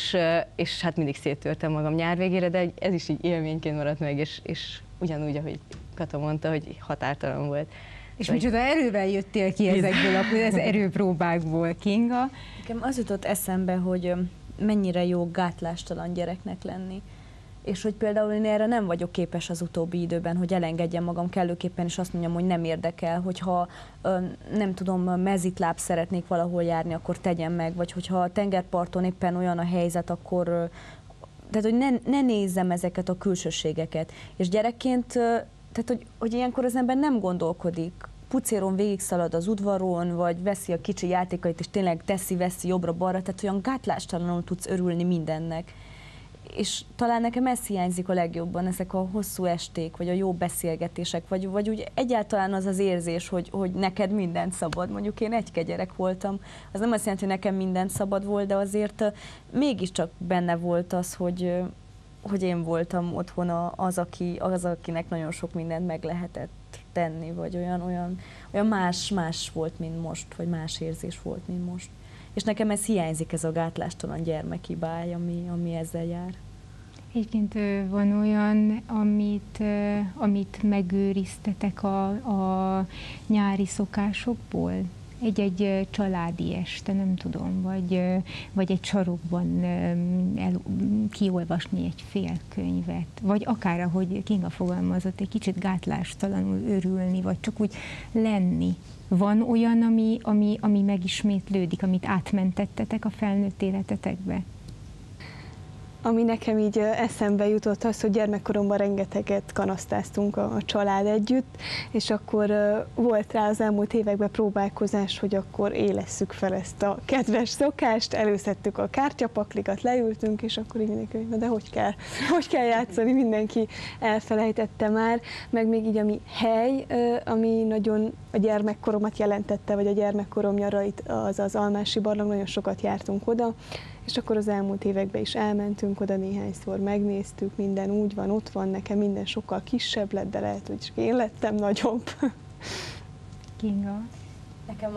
és hát mindig széttörtem magam nyár végére, de ez is így élményként maradt meg, és ugyanúgy, ahogy Kata mondta, hogy határtalan volt. És micsoda erővel jöttél ki ezekből az erőpróbákból, Kinga? Nekem az jutott eszembe, hogy mennyire jó gátlástalan gyereknek lenni. És hogy például én erre nem vagyok képes az utóbbi időben, hogy elengedjem magam kellőképpen, és azt mondjam, hogy nem érdekel, hogyha nem tudom, mezitláb szeretnék valahol járni, akkor tegyem meg, vagy hogyha a tengerparton éppen olyan a helyzet, akkor tehát, hogy ne nézzem ezeket a külsőségeket. És gyerekként, tehát, hogy ilyenkor az ember nem gondolkodik, pucéron végigszalad az udvaron, vagy veszi a kicsi játékait, és tényleg teszi-veszi jobbra-balra, tehát olyan gátlástalanul tudsz örülni mindennek. És talán nekem ez hiányzik a legjobban, ezek a hosszú esték, vagy a jó beszélgetések, vagy úgy egyáltalán az az érzés, hogy neked minden szabad. Mondjuk én egy gyerek voltam, az nem azt jelenti, hogy nekem minden szabad volt, de azért mégiscsak benne volt az, hogy én voltam otthon az, akinek nagyon sok mindent meg lehetett tenni, vagy olyan más volt, mint most, vagy más érzés volt, mint most. És nekem ez hiányzik, ez a gátlástalan gyermeki báj, ami ezzel jár. Egyébként van olyan, amit megőriztetek a nyári szokásokból? Egy családi este, nem tudom, vagy egy sarokban kiolvasni egy fél könyvet, vagy akár, ahogy Kinga fogalmazott, egy kicsit gátlástalanul örülni, vagy csak úgy lenni. Van olyan, ami megismétlődik, amit átmentettetek a felnőtt életetekbe? Ami nekem így eszembe jutott az, hogy gyermekkoromban rengeteget kanasztáztunk a család együtt, és akkor volt rá az elmúlt években próbálkozás, hogy akkor élesszük fel ezt a kedves szokást, előszedtük a kártyapaklikat, leültünk, és akkor így mindenki, de hogy kell játszani, mindenki elfelejtette már, meg még így ami hely, ami nagyon a gyermekkoromat jelentette, vagy a gyermekkorom nyarait, az Almási barlang, nagyon sokat jártunk oda, és akkor az elmúlt években is elmentünk oda, néhányszor megnéztük, minden úgy van, ott van, nekem minden sokkal kisebb lett, de lehet, hogy én lettem nagyobb. Kinga? Nekem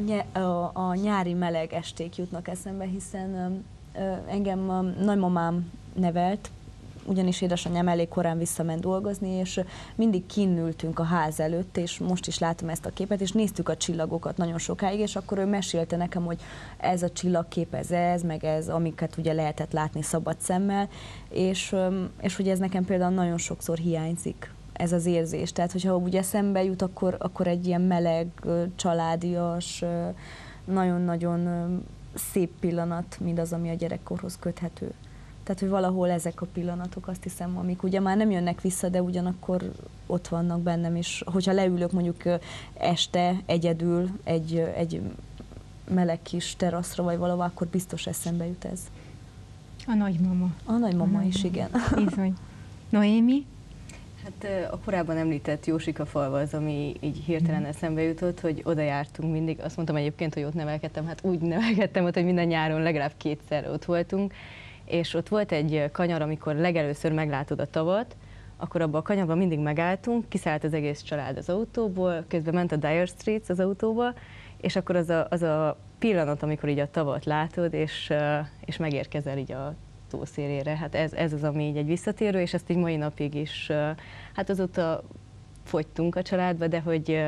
a nyári meleg esték jutnak eszembe, hiszen engem a nagymamám nevelt, ugyanis édesanyám elég korán visszament dolgozni, és mindig kinn ültünk a ház előtt, és most is látom ezt a képet, és néztük a csillagokat nagyon sokáig, és akkor ő mesélte nekem, hogy ez a csillagkép, ez, meg ez, amiket ugye lehetett látni szabad szemmel, és hogy ez nekem például nagyon sokszor hiányzik, ez az érzés. Tehát, hogyha ugye eszembe jut, akkor egy ilyen meleg, családias, nagyon-nagyon szép pillanat, mindaz, ami a gyerekkorhoz köthető. Tehát, hogy valahol ezek a pillanatok, azt hiszem, amik ugye már nem jönnek vissza, de ugyanakkor ott vannak bennem, és hogyha leülök mondjuk este egyedül egy meleg kis teraszra, vagy valahol, akkor biztos eszembe jut ez. A nagymama. A nagymama is, igen. Bizony. Noémi? Hát a korábban említett Jósika falva az, ami így hirtelen eszembe jutott, hogy oda jártunk mindig. Azt mondtam egyébként, hogy ott nevelkedtem, hát úgy nevelkedtem ott, hogy minden nyáron legalább 2-szer ott voltunk, és ott volt egy kanyar, amikor legelőször meglátod a tavat, akkor abban a kanyarban mindig megálltunk, kiszállt az egész család az autóból, közben ment a Dire Straits az autóba, és akkor az a pillanat, amikor így a tavat látod, és megérkezel így a tószélére. Hát ez az, ami így egy visszatérő, és ezt így mai napig is, hát azóta fogytunk a családba, de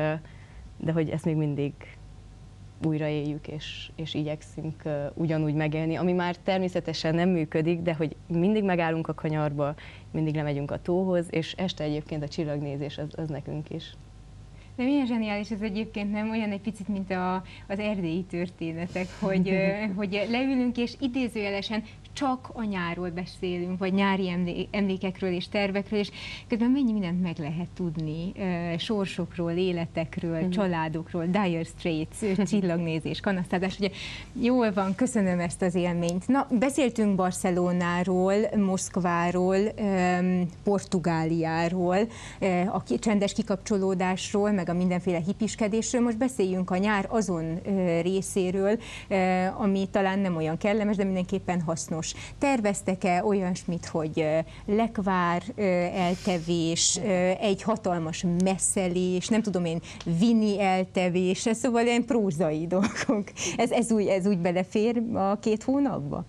hogy ezt még mindig újraéljük, és igyekszünk ugyanúgy megélni, ami már természetesen nem működik, de hogy mindig megállunk a kanyarba, mindig lemegyünk a tóhoz, és este egyébként a csillagnézés az nekünk is. De milyen zseniális ez egyébként, nem olyan egy picit, mint az erdélyi történetek, hogy leülünk és idézőjelesen csak a nyárról beszélünk, vagy nyári emlékekről és tervekről, és közben mennyi mindent meg lehet tudni, sorsokról, életekről, családokról, Dire Straits, csillagnézés, kanasztázás. Ugye jól van, köszönöm ezt az élményt. Na, beszéltünk Barcelonáról, Moszkváról, Portugáliáról, a csendes kikapcsolódásról, meg a mindenféle hipiskedésről. Most beszéljünk a nyár azon részéről, ami talán nem olyan kellemes, de mindenképpen hasznos. Terveztek-e olyasmit, hogy lekvár eltevés, egy hatalmas messzelés, nem tudom én, vini eltevés, szóval ilyen prózai dolgok. Ez úgy belefér a 2 hónapba?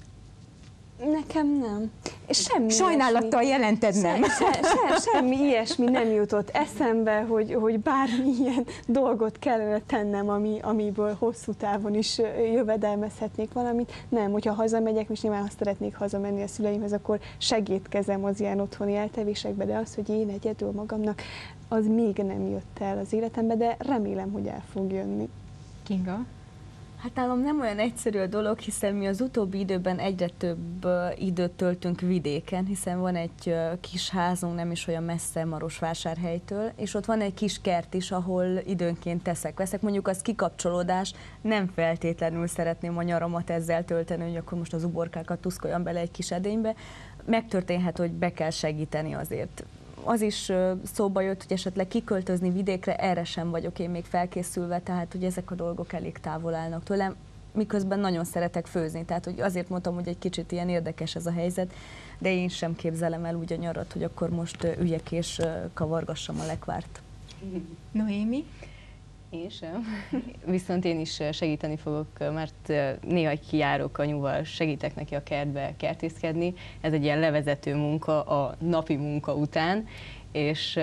Nekem nem. Semmi Sajnálattal jelented nem. Semmi ilyesmi nem jutott eszembe, hogy bármilyen dolgot kellene tennem, amiből hosszú távon is jövedelmezhetnék valamit. Nem, hogyha hazamegyek, és nyilván ha szeretnék hazamenni a szüleimhez, akkor segítkezem az ilyen otthoni eltevésekbe, de az, hogy én egyedül magamnak, az még nem jött el az életembe, de remélem, hogy el fog jönni. Kinga? Hát nálam nem olyan egyszerű a dolog, hiszen mi az utóbbi időben egyre több időt töltünk vidéken, hiszen van egy kis házunk, nem is olyan messze Marosvásárhelytől, és ott van egy kis kert is, ahol időnként veszek. Mondjuk az kikapcsolódás, nem feltétlenül szeretném a nyaramat ezzel tölteni, hogy akkor most az uborkákat tuszkoljam bele egy kis edénybe. Megtörténhet, hogy be kell segíteni azért. Az is szóba jött, hogy esetleg kiköltözni vidékre, erre sem vagyok én még felkészülve, tehát hogy ezek a dolgok elég távol állnak tőlem, miközben nagyon szeretek főzni, tehát hogy azért mondtam, hogy egy kicsit ilyen érdekes ez a helyzet, de én sem képzelem el úgy a nyarat, hogy akkor most üljek és kavargassam a lekvárt. Noémi? Én sem. Viszont én is segíteni fogok, mert néha kijárok anyuval, segítek neki a kertbe kertészkedni. Ez egy ilyen levezető munka a napi munka után, és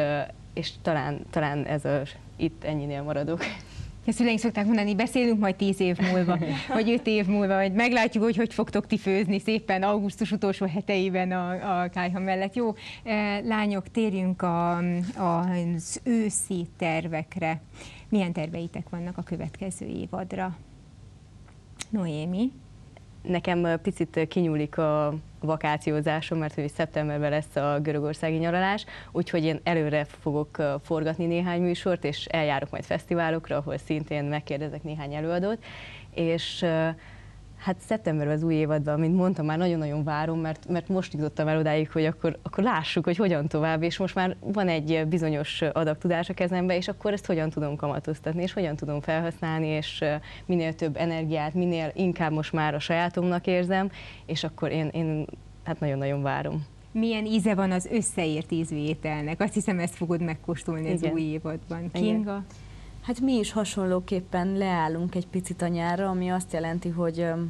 talán itt ennyinél maradok. A szüleink szokták mondani, beszélünk majd 10 év múlva, vagy 5 év múlva, vagy meglátjuk, hogy fogtok ti főzni szépen augusztus utolsó heteiben a kályha mellett. Jó, lányok, térjünk az őszi tervekre. Milyen terveitek vannak a következő évadra? Noémi? Nekem picit kinyúlik a vakációzásom, mert hogy szeptemberben lesz a görögországi nyaralás, úgyhogy én előre fogok forgatni néhány műsort, és eljárok majd fesztiválokra, ahol szintén megkérdezek néhány előadót, és hát szeptemberben az új évadban, mint mondtam, már nagyon-nagyon várom, mert most jutottam el odáig, hogy akkor lássuk, hogy hogyan tovább, és most már van egy bizonyos adag tudás a kezembe, és akkor ezt hogyan tudom kamatoztatni, és hogyan tudom felhasználni, és minél több energiát, minél inkább most már a sajátomnak érzem, és akkor én hát nagyon-nagyon várom. Milyen íze van az összeért ízvételnek? Azt hiszem, ezt fogod megkóstolni az új évadban. Kinga? Hát mi is hasonlóképpen leállunk egy picit a nyárra, ami azt jelenti, hogy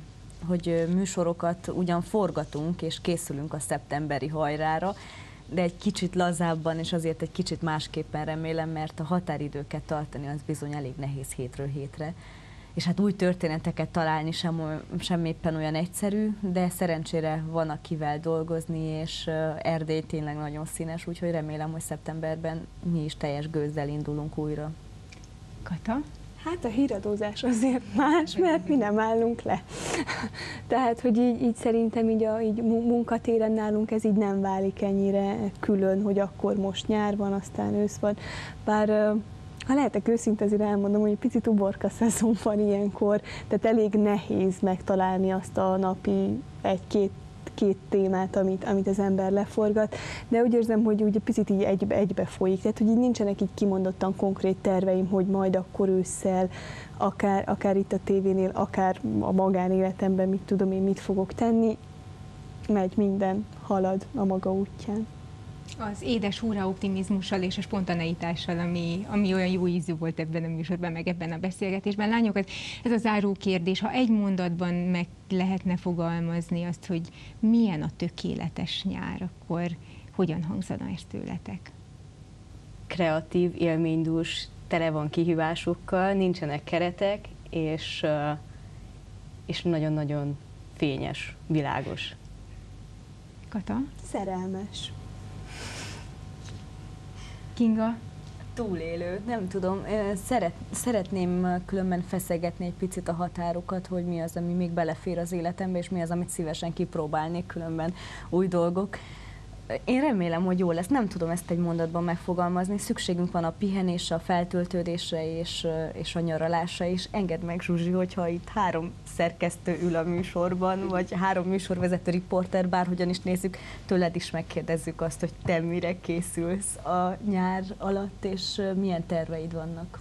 hogy műsorokat ugyan forgatunk, és készülünk a szeptemberi hajrára, de egy kicsit lazábban, és azért egy kicsit másképpen remélem, mert a határidőket tartani az bizony elég nehéz hétről hétre. És hát új történeteket találni sem éppen olyan egyszerű, de szerencsére van akivel dolgozni, és Erdély tényleg nagyon színes, úgyhogy remélem, hogy szeptemberben mi is teljes gőzzel indulunk újra. Kata? Hát a híradózás azért más, mert mi nem állunk le. Tehát, hogy így szerintem így munkatéren nálunk ez így nem válik ennyire külön, hogy akkor most nyár van, aztán ősz van. Bár ha lehetek őszinte, azért elmondom, hogy egy picit uborka szezon van ilyenkor, tehát elég nehéz megtalálni azt a napi egy-két témát, amit az ember leforgat, de úgy érzem, hogy úgy picit így egybe folyik, tehát hogy így nincsenek így kimondottan konkrét terveim, hogy majd akkor ősszel, akár itt a tévénél, akár a magánéletemben, mit tudom én, mit fogok tenni, megy minden, halad a maga útján. Az édes húra optimizmussal és a spontaneitással, ami olyan jó ízű volt ebben a műsorban, meg ebben a beszélgetésben. Lányok, ez a záró kérdés, ha egy mondatban meg lehetne fogalmazni azt, hogy milyen a tökéletes nyár, akkor hogyan hangzana ez tőletek? Kreatív, élménydús, tele van kihívásokkal, nincsenek keretek, és nagyon-nagyon fényes, világos. Kata? Szerelmes. Kinga? Túlélő, nem tudom, szeretném különben feszegetni egy picit a határokat, hogy mi az, ami még belefér az életembe, és mi az, amit szívesen kipróbálnék, különben új dolgok. Én remélem, hogy jó lesz, nem tudom ezt egy mondatban megfogalmazni, szükségünk van a pihenésre, a feltöltődésre és a nyaralásra is. Engedd meg, Zsuzsi, hogyha itt 3 szerkesztő ül a műsorban, vagy 3 műsorvezető riporter, bárhogyan is nézzük, tőled is megkérdezzük azt, hogy te mire készülsz a nyár alatt, és milyen terveid vannak.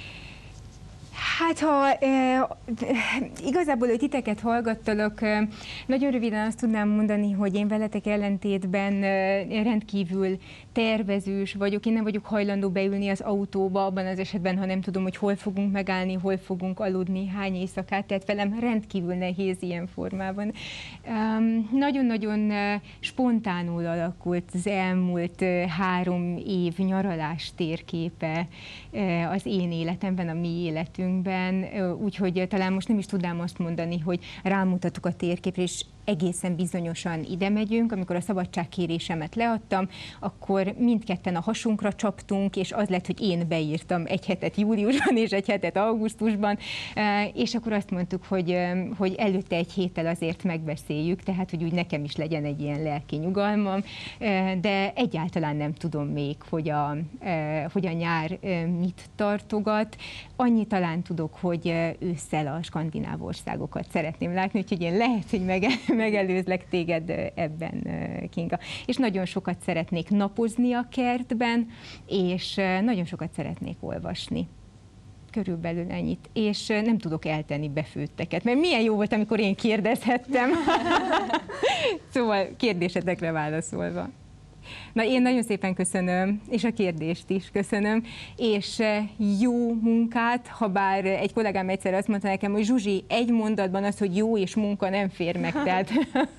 Hát, igazából, hogy titeket hallgattalak, nagyon röviden azt tudnám mondani, hogy én veletek ellentétben rendkívül tervezős vagyok. Én nem vagyok hajlandó beülni az autóba abban az esetben, ha nem tudom, hogy hol fogunk megállni, hol fogunk aludni, hány éjszakát, tehát velem rendkívül nehéz ilyen formában. Nagyon-nagyon spontánul alakult az elmúlt 3 év nyaralás térképe az én életemben, a mi életünkben. Úgyhogy talán most nem is tudnám azt mondani, hogy rámutatok a térképre, és egészen bizonyosan ide megyünk. Amikor a szabadságkérésemet leadtam, akkor mindketten a hasunkra csaptunk, és az lett, hogy én beírtam 1 hetet júliusban és 1 hetet augusztusban, és akkor azt mondtuk, hogy előtte 1 héttel azért megbeszéljük, tehát hogy úgy nekem is legyen egy ilyen lelki nyugalmam, de egyáltalán nem tudom még, hogy a nyár mit tartogat. Annyi talán tudok, hogy ősszel a skandináv országokat szeretném látni, úgyhogy én lehet, hogy megelőzlek téged ebben, Kinga. És nagyon sokat szeretnék napozni a kertben, és nagyon sokat szeretnék olvasni. Körülbelül ennyit. És nem tudok eltenni befőtteket, mert milyen jó volt, amikor én kérdezhettem. Szóval kérdésetekre válaszolva. Na, én nagyon szépen köszönöm, és a kérdést is köszönöm, és jó munkát, ha bár egy kollégám egyszer azt mondta nekem, hogy Zsuzsi, egy mondatban az, hogy jó és munka nem fér meg, tehát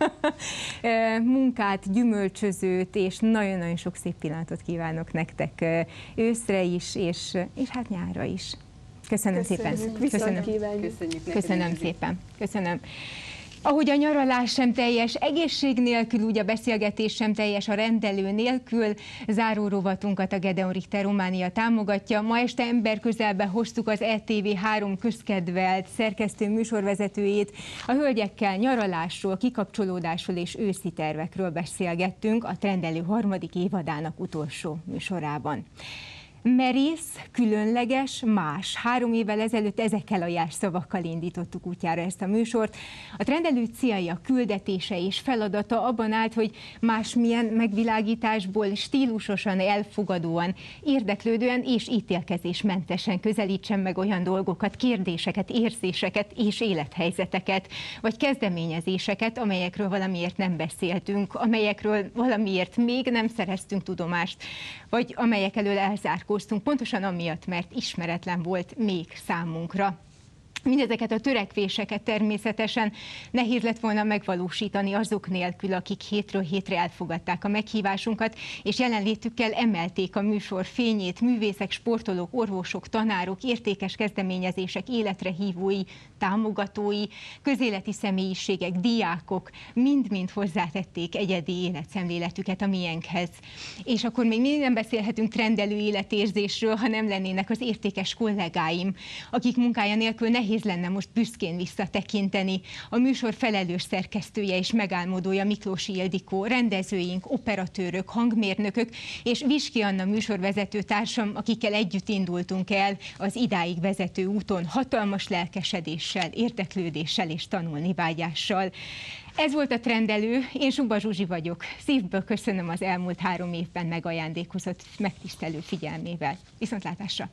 munkát, gyümölcsözőt, és nagyon-nagyon sok szép pillanatot kívánok nektek őszre is, és hát nyárra is. Köszönöm szépen. Köszönöm szépen. Köszönöm. Ahogy a nyaralás sem teljes egészség nélkül, úgy a beszélgetés sem teljes a rendelő nélkül. Záró rovatunkat a Gedeon Richter Románia támogatja. Ma este emberközelbe hoztuk az ETV3 közkedvelt szerkesztő műsorvezetőjét. A hölgyekkel nyaralásról, kikapcsolódásról és őszi tervekről beszélgettünk a Trendelő 3. évadának utolsó műsorában. Merész, különleges, más. 3 évvel ezelőtt ezekkel a jelszavakkal indítottuk útjára ezt a műsort. A Trendelő célja, küldetése és feladata abban állt, hogy másmilyen megvilágításból stílusosan, elfogadóan, érdeklődően és ítélkezésmentesen közelítsen meg olyan dolgokat, kérdéseket, érzéseket és élethelyzeteket, vagy kezdeményezéseket, amelyekről valamiért nem beszéltünk, amelyekről valamiért még nem szereztünk tudomást, vagy amelyek elől elzárkóztunk, pontosan amiatt, mert ismeretlen volt még számunkra. Mindezeket a törekvéseket természetesen nehéz lett volna megvalósítani azok nélkül, akik hétről hétre elfogadták a meghívásunkat, és jelenlétükkel emelték a műsor fényét. Művészek, sportolók, orvosok, tanárok, értékes kezdeményezések életre hívói, támogatói, közéleti személyiségek, diákok mind-mind hozzátették egyedi életszemléletüket a miénkhez. És akkor még mindig nem beszélhetünk trendelő életérzésről, ha nem lennének az értékes kollégáim, akik munkája nélkül nehéz lenne most büszkén visszatekinteni. A műsor felelős szerkesztője és megálmodója Miklósi Ildikó, rendezőink, operatőrök, hangmérnökök és Viski Anna műsorvezető társam, akikkel együtt indultunk el az idáig vezető úton hatalmas lelkesedéssel, érdeklődéssel és tanulni vágyással. Ez volt a Trendelő, én Zsuba Zsuzsi vagyok. Szívből köszönöm az elmúlt 3 évben megajándékozott megtisztelő figyelmével. Viszontlátásra!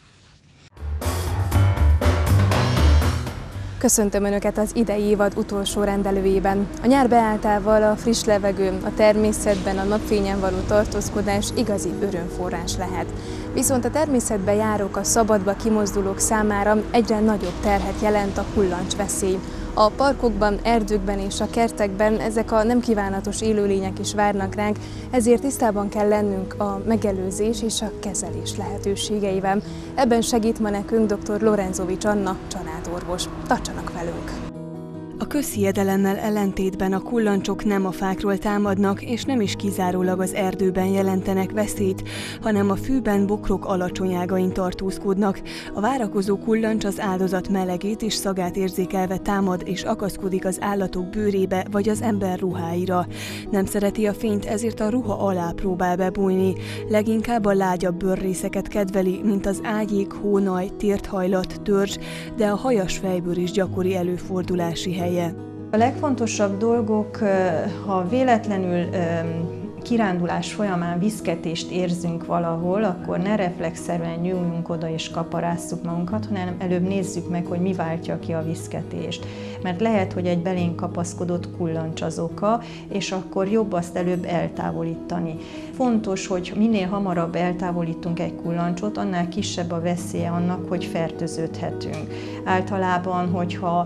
Köszöntöm Önöket az idei évad utolsó rendelőjében. A nyár beálltával a friss levegő, a természetben a napfényen való tartózkodás igazi örömforrás lehet. Viszont a természetbe járók, a szabadba kimozdulók számára egyre nagyobb terhet jelent a kullancsveszély. A parkokban, erdőkben és a kertekben ezek a nem kívánatos élőlények is várnak ránk, ezért tisztában kell lennünk a megelőzés és a kezelés lehetőségeivel. Ebben segít ma nekünk dr. Lorenzovics Anna, családorvos. Tartsanak velünk! A közhiedelemmel ellentétben a kullancsok nem a fákról támadnak, és nem is kizárólag az erdőben jelentenek veszélyt, hanem a fűben, bokrok alacsony ágain tartózkodnak. A várakozó kullancs az áldozat melegét és szagát érzékelve támad és akaszkodik az állatok bőrébe vagy az ember ruháira. Nem szereti a fényt, ezért a ruha alá próbál bebújni. Leginkább a lágyabb bőrrészeket kedveli, mint az ágyék, hónaj, térthajlat, törzs, de a hajas fejbőr is gyakori előfordulási hely. A legfontosabb dolgok, ha véletlenül kirándulás folyamán viszketést érzünk valahol, akkor ne reflexzerűen nyúljunk oda és kaparásszuk magunkat, hanem előbb nézzük meg, hogy mi váltja ki a viszketést. Mert lehet, hogy egy belénk kapaszkodott kullancs az oka, és akkor jobb azt előbb eltávolítani. Fontos, hogy minél hamarabb eltávolítunk egy kullancsot, annál kisebb a veszélye annak, hogy fertőződhetünk. Általában, hogyha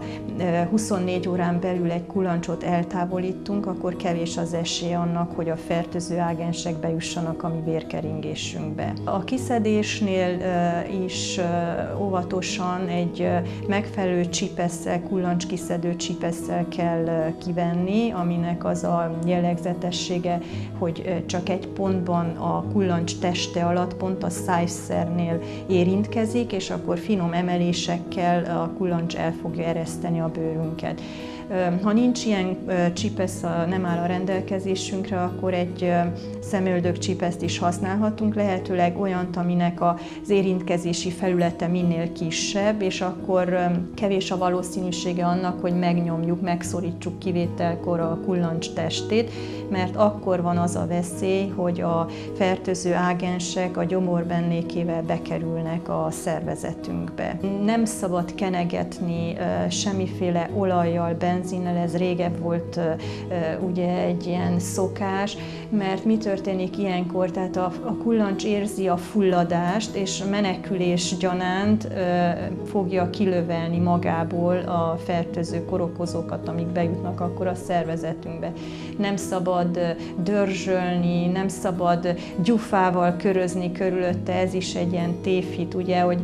24 órán belül egy kullancsot eltávolítunk, akkor kevés az esély annak, hogy a fertőző ágensek bejussanak a mi vérkeringésünkbe. A kiszedésnél is óvatosan egy megfelelő csipesszel, kullancs-kiszedő csipesszel kell kivenni, aminek az a jellegzetessége, hogy csak egy pontban a kullancs teste alatt, pont a szájszernél érintkezik, és akkor finom emelésekkel a kullancs el fogja ereszteni a bőrünket. Ha nincs ilyen csipesz, nem áll a rendelkezésünkre, akkor egy szemöldök csipeszt is használhatunk, lehetőleg olyant, aminek az érintkezési felülete minél kisebb, és akkor kevés a valószínűsége annak, hogy megnyomjuk, megszorítsuk kivételkor a kullancs testét, mert akkor van az a veszély, hogy a fertőző ágensek a gyomorbennékével bekerülnek a szervezetünkbe. Nem szabad kenegetni semmiféle olajjal, benzinnel, ez régebb volt ugye egy ilyen szokás, mert mi történik ilyenkor? Tehát a kullancs érzi a fulladást, és menekülés gyanánt fogja kilövelni magából a fertőző korokozókat, amik bejutnak akkor a szervezetünkbe. Nem szabad dörzsölni, nem szabad gyufával körözni körülötte, ez is egy ilyen tévhit, ugye, hogy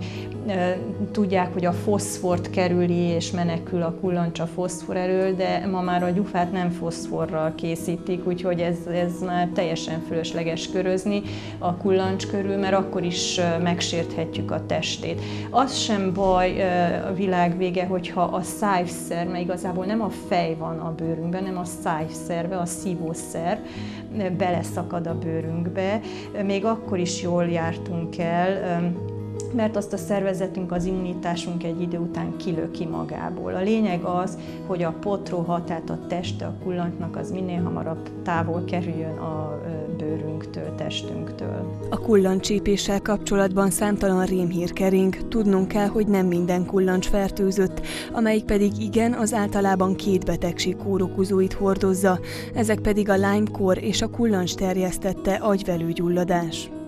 tudják, hogy a foszfort kerüli és menekül a kullancs a foszfor elől, de ma már a gyufát nem foszforral készítik, úgyhogy ez már teljesen fölösleges körözni a kullancs körül, mert akkor is megsérthetjük a testét. Az sem baj a világ vége, hogyha a szájszer, mert igazából nem a fej van a bőrünkben, nem a szájszerve, a szívószer beleszakad a bőrünkbe, még akkor is jól jártunk el, mert azt a szervezetünk, az immunitásunk egy idő után kilöki magából. A lényeg az, hogy a potroha, tehát a teste a kullancsnak az minél hamarabb távol kerüljön a bőrünktől, testünktől. A kullancscsípéssel kapcsolatban számtalan rémhír kering. Tudnunk kell, hogy nem minden kullancs fertőzött, amelyik pedig igen, az általában 2 betegség kórokozóit hordozza, ezek pedig a Lyme-kór és a kullancs terjesztette agyvelőgyulladás.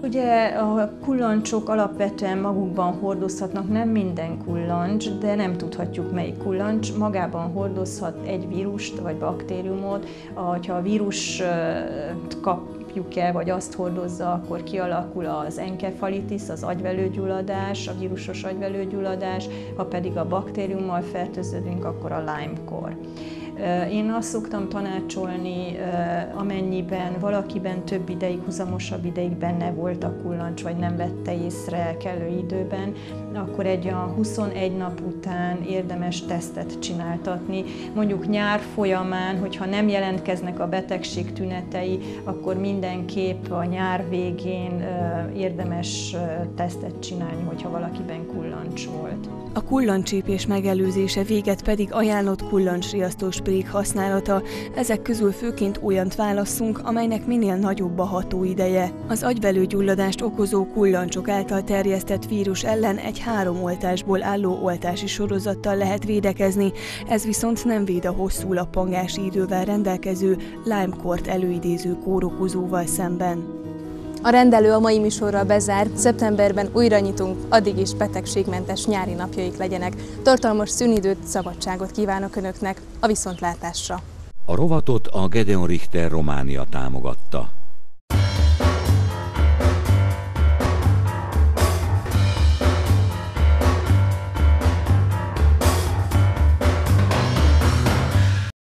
Ugye a kullancsok alapvetően magukban hordozhatnak, nem minden kullancs, de nem tudhatjuk melyik kullancs. Magában hordozhat egy vírust vagy baktériumot, ha a vírust kapjuk el, vagy azt hordozza, akkor kialakul az enkefalitis, az agyvelőgyulladás, a vírusos agyvelőgyulladás, ha pedig a baktériummal fertőződünk, akkor a Lyme-kór. Én azt szoktam tanácsolni, amennyiben valakiben több ideig, huzamosabb ideig benne volt a kullancs, vagy nem vette észre kellő időben, akkor egy olyan 21 nap után érdemes tesztet csináltatni. Mondjuk nyár folyamán, hogyha nem jelentkeznek a betegség tünetei, akkor mindenképp a nyár végén érdemes tesztet csinálni, hogyha valakiben kullancs volt. A kullancscsípés megelőzése véget pedig ajánlott kullancsriasztó sprék használata. Ezek közül főként olyant válasszunk, amelynek minél nagyobb a hatóideje. Az agyvelőgyulladást okozó kullancsok által terjesztett vírus ellen egy 3 oltásból álló oltási sorozattal lehet védekezni, ez viszont nem véd a hosszú lappangási idővel rendelkező Lyme-kórt előidéző kórokozóval szemben. A rendelő a mai műsorral bezár, szeptemberben újra nyitunk, addig is betegségmentes nyári napjaik legyenek. Tartalmas szünidőt, szabadságot kívánok Önöknek, a viszontlátásra! A rovatot a Gedeon Richter Románia támogatta.